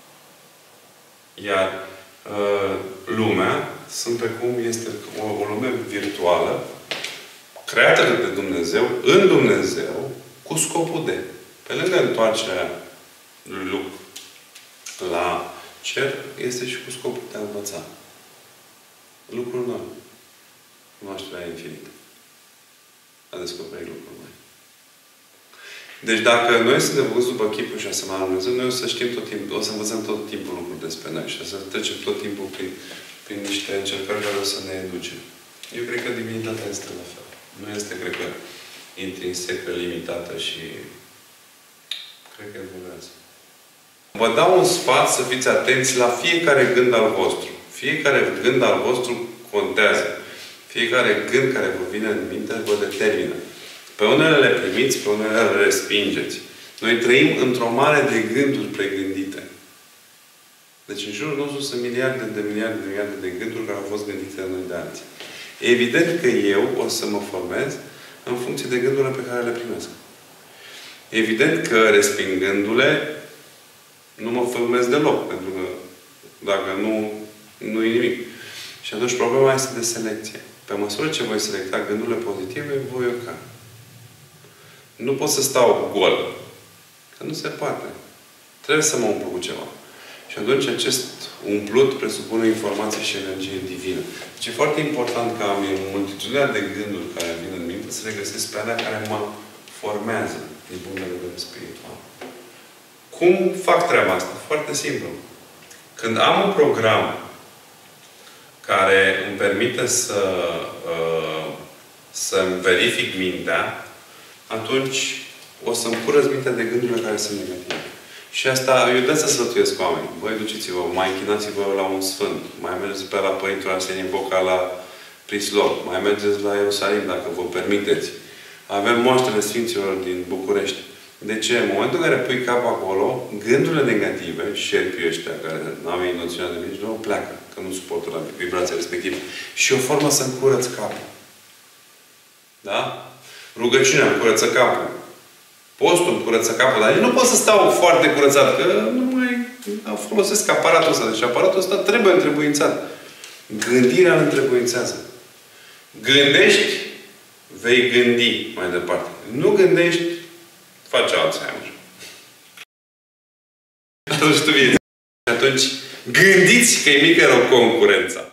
Iar lumea sunt precum este o lume virtuală creată de Dumnezeu, în Dumnezeu, cu scopul de. Pe lângă întoarcerea lui Luc la cer, este și cu scopul de a învăța. Lucruri noi. Cunoașterea infinită. A descoperit lucruri noi. Deci dacă noi suntem făcuți după chipul și asemănarea lui Dumnezeu, noi o să știm tot timpul, o să învățăm tot timpul lucruri despre noi și o să trecem tot timpul prin niște încercări care o să ne educe. Eu cred că divinitatea este la fel. Nu este, cred că, intrinsecă, limitată și cred că evoluează. Vă dau un sfat să fiți atenți la fiecare gând al vostru. Fiecare gând al vostru contează. Fiecare gând care vă vine în minte vă determină. Pe unele le primiți, pe unele le respingeți. Noi trăim într-o mare de gânduri pregândite. Deci în jurul nostru sunt miliarde de gânduri care au fost gândite de noi de alții. Evident că eu o să mă formez în funcție de gândurile pe care le primesc. Evident că, respingându-le, nu mă formez deloc. Pentru că dacă nu e nimic. Și atunci problema este de selecție. Pe măsură ce voi selecta gândurile pozitive, voi urca. Nu pot să stau gol. Că nu se poate. Trebuie să mă umplu cu ceva. Și atunci acest umplut presupune informație și energie divină. Deci e foarte important ca am multitudinea de gânduri care vin în minte să le găsesc pe alea care mă formează din punct de vedere spiritual. Cum fac treaba asta? Foarte simplu. Când am un program care îmi permite să-mi verific mintea, atunci o să-mi curăț mintea de gândurile care sunt negative. Și asta, eu de să sfătuiesc oamenii. Băi, duceți-vă, mai închinați-vă la un sfânt. Mai mergeți pe la Părintul Arsenie Boca la Prislop. Mai mergeți la Ierusalim, dacă vă permiteți. Avem moaștele Sfinților din București. De ce? În momentul în care pui capul acolo, gândurile negative, șerpii ăștia care n-au ei noțiunea de nici nu pleacă, că nu suportă la vibrația respectivă. Și o formă să-mi curăț capul. Da? Rugăciunea îmi curăță capul. Postul îmi curăță capul. Dar nu pot să stau foarte curățat, că nu mai folosesc aparatul ăsta. Deci aparatul ăsta trebuie întrebuințat. Gândirea îl întrebuințează. Gândești, vei gândi mai departe. Nu gândești, faci Alzheimer. Atunci tu vii. Atunci gândiți că e mică rău concurența.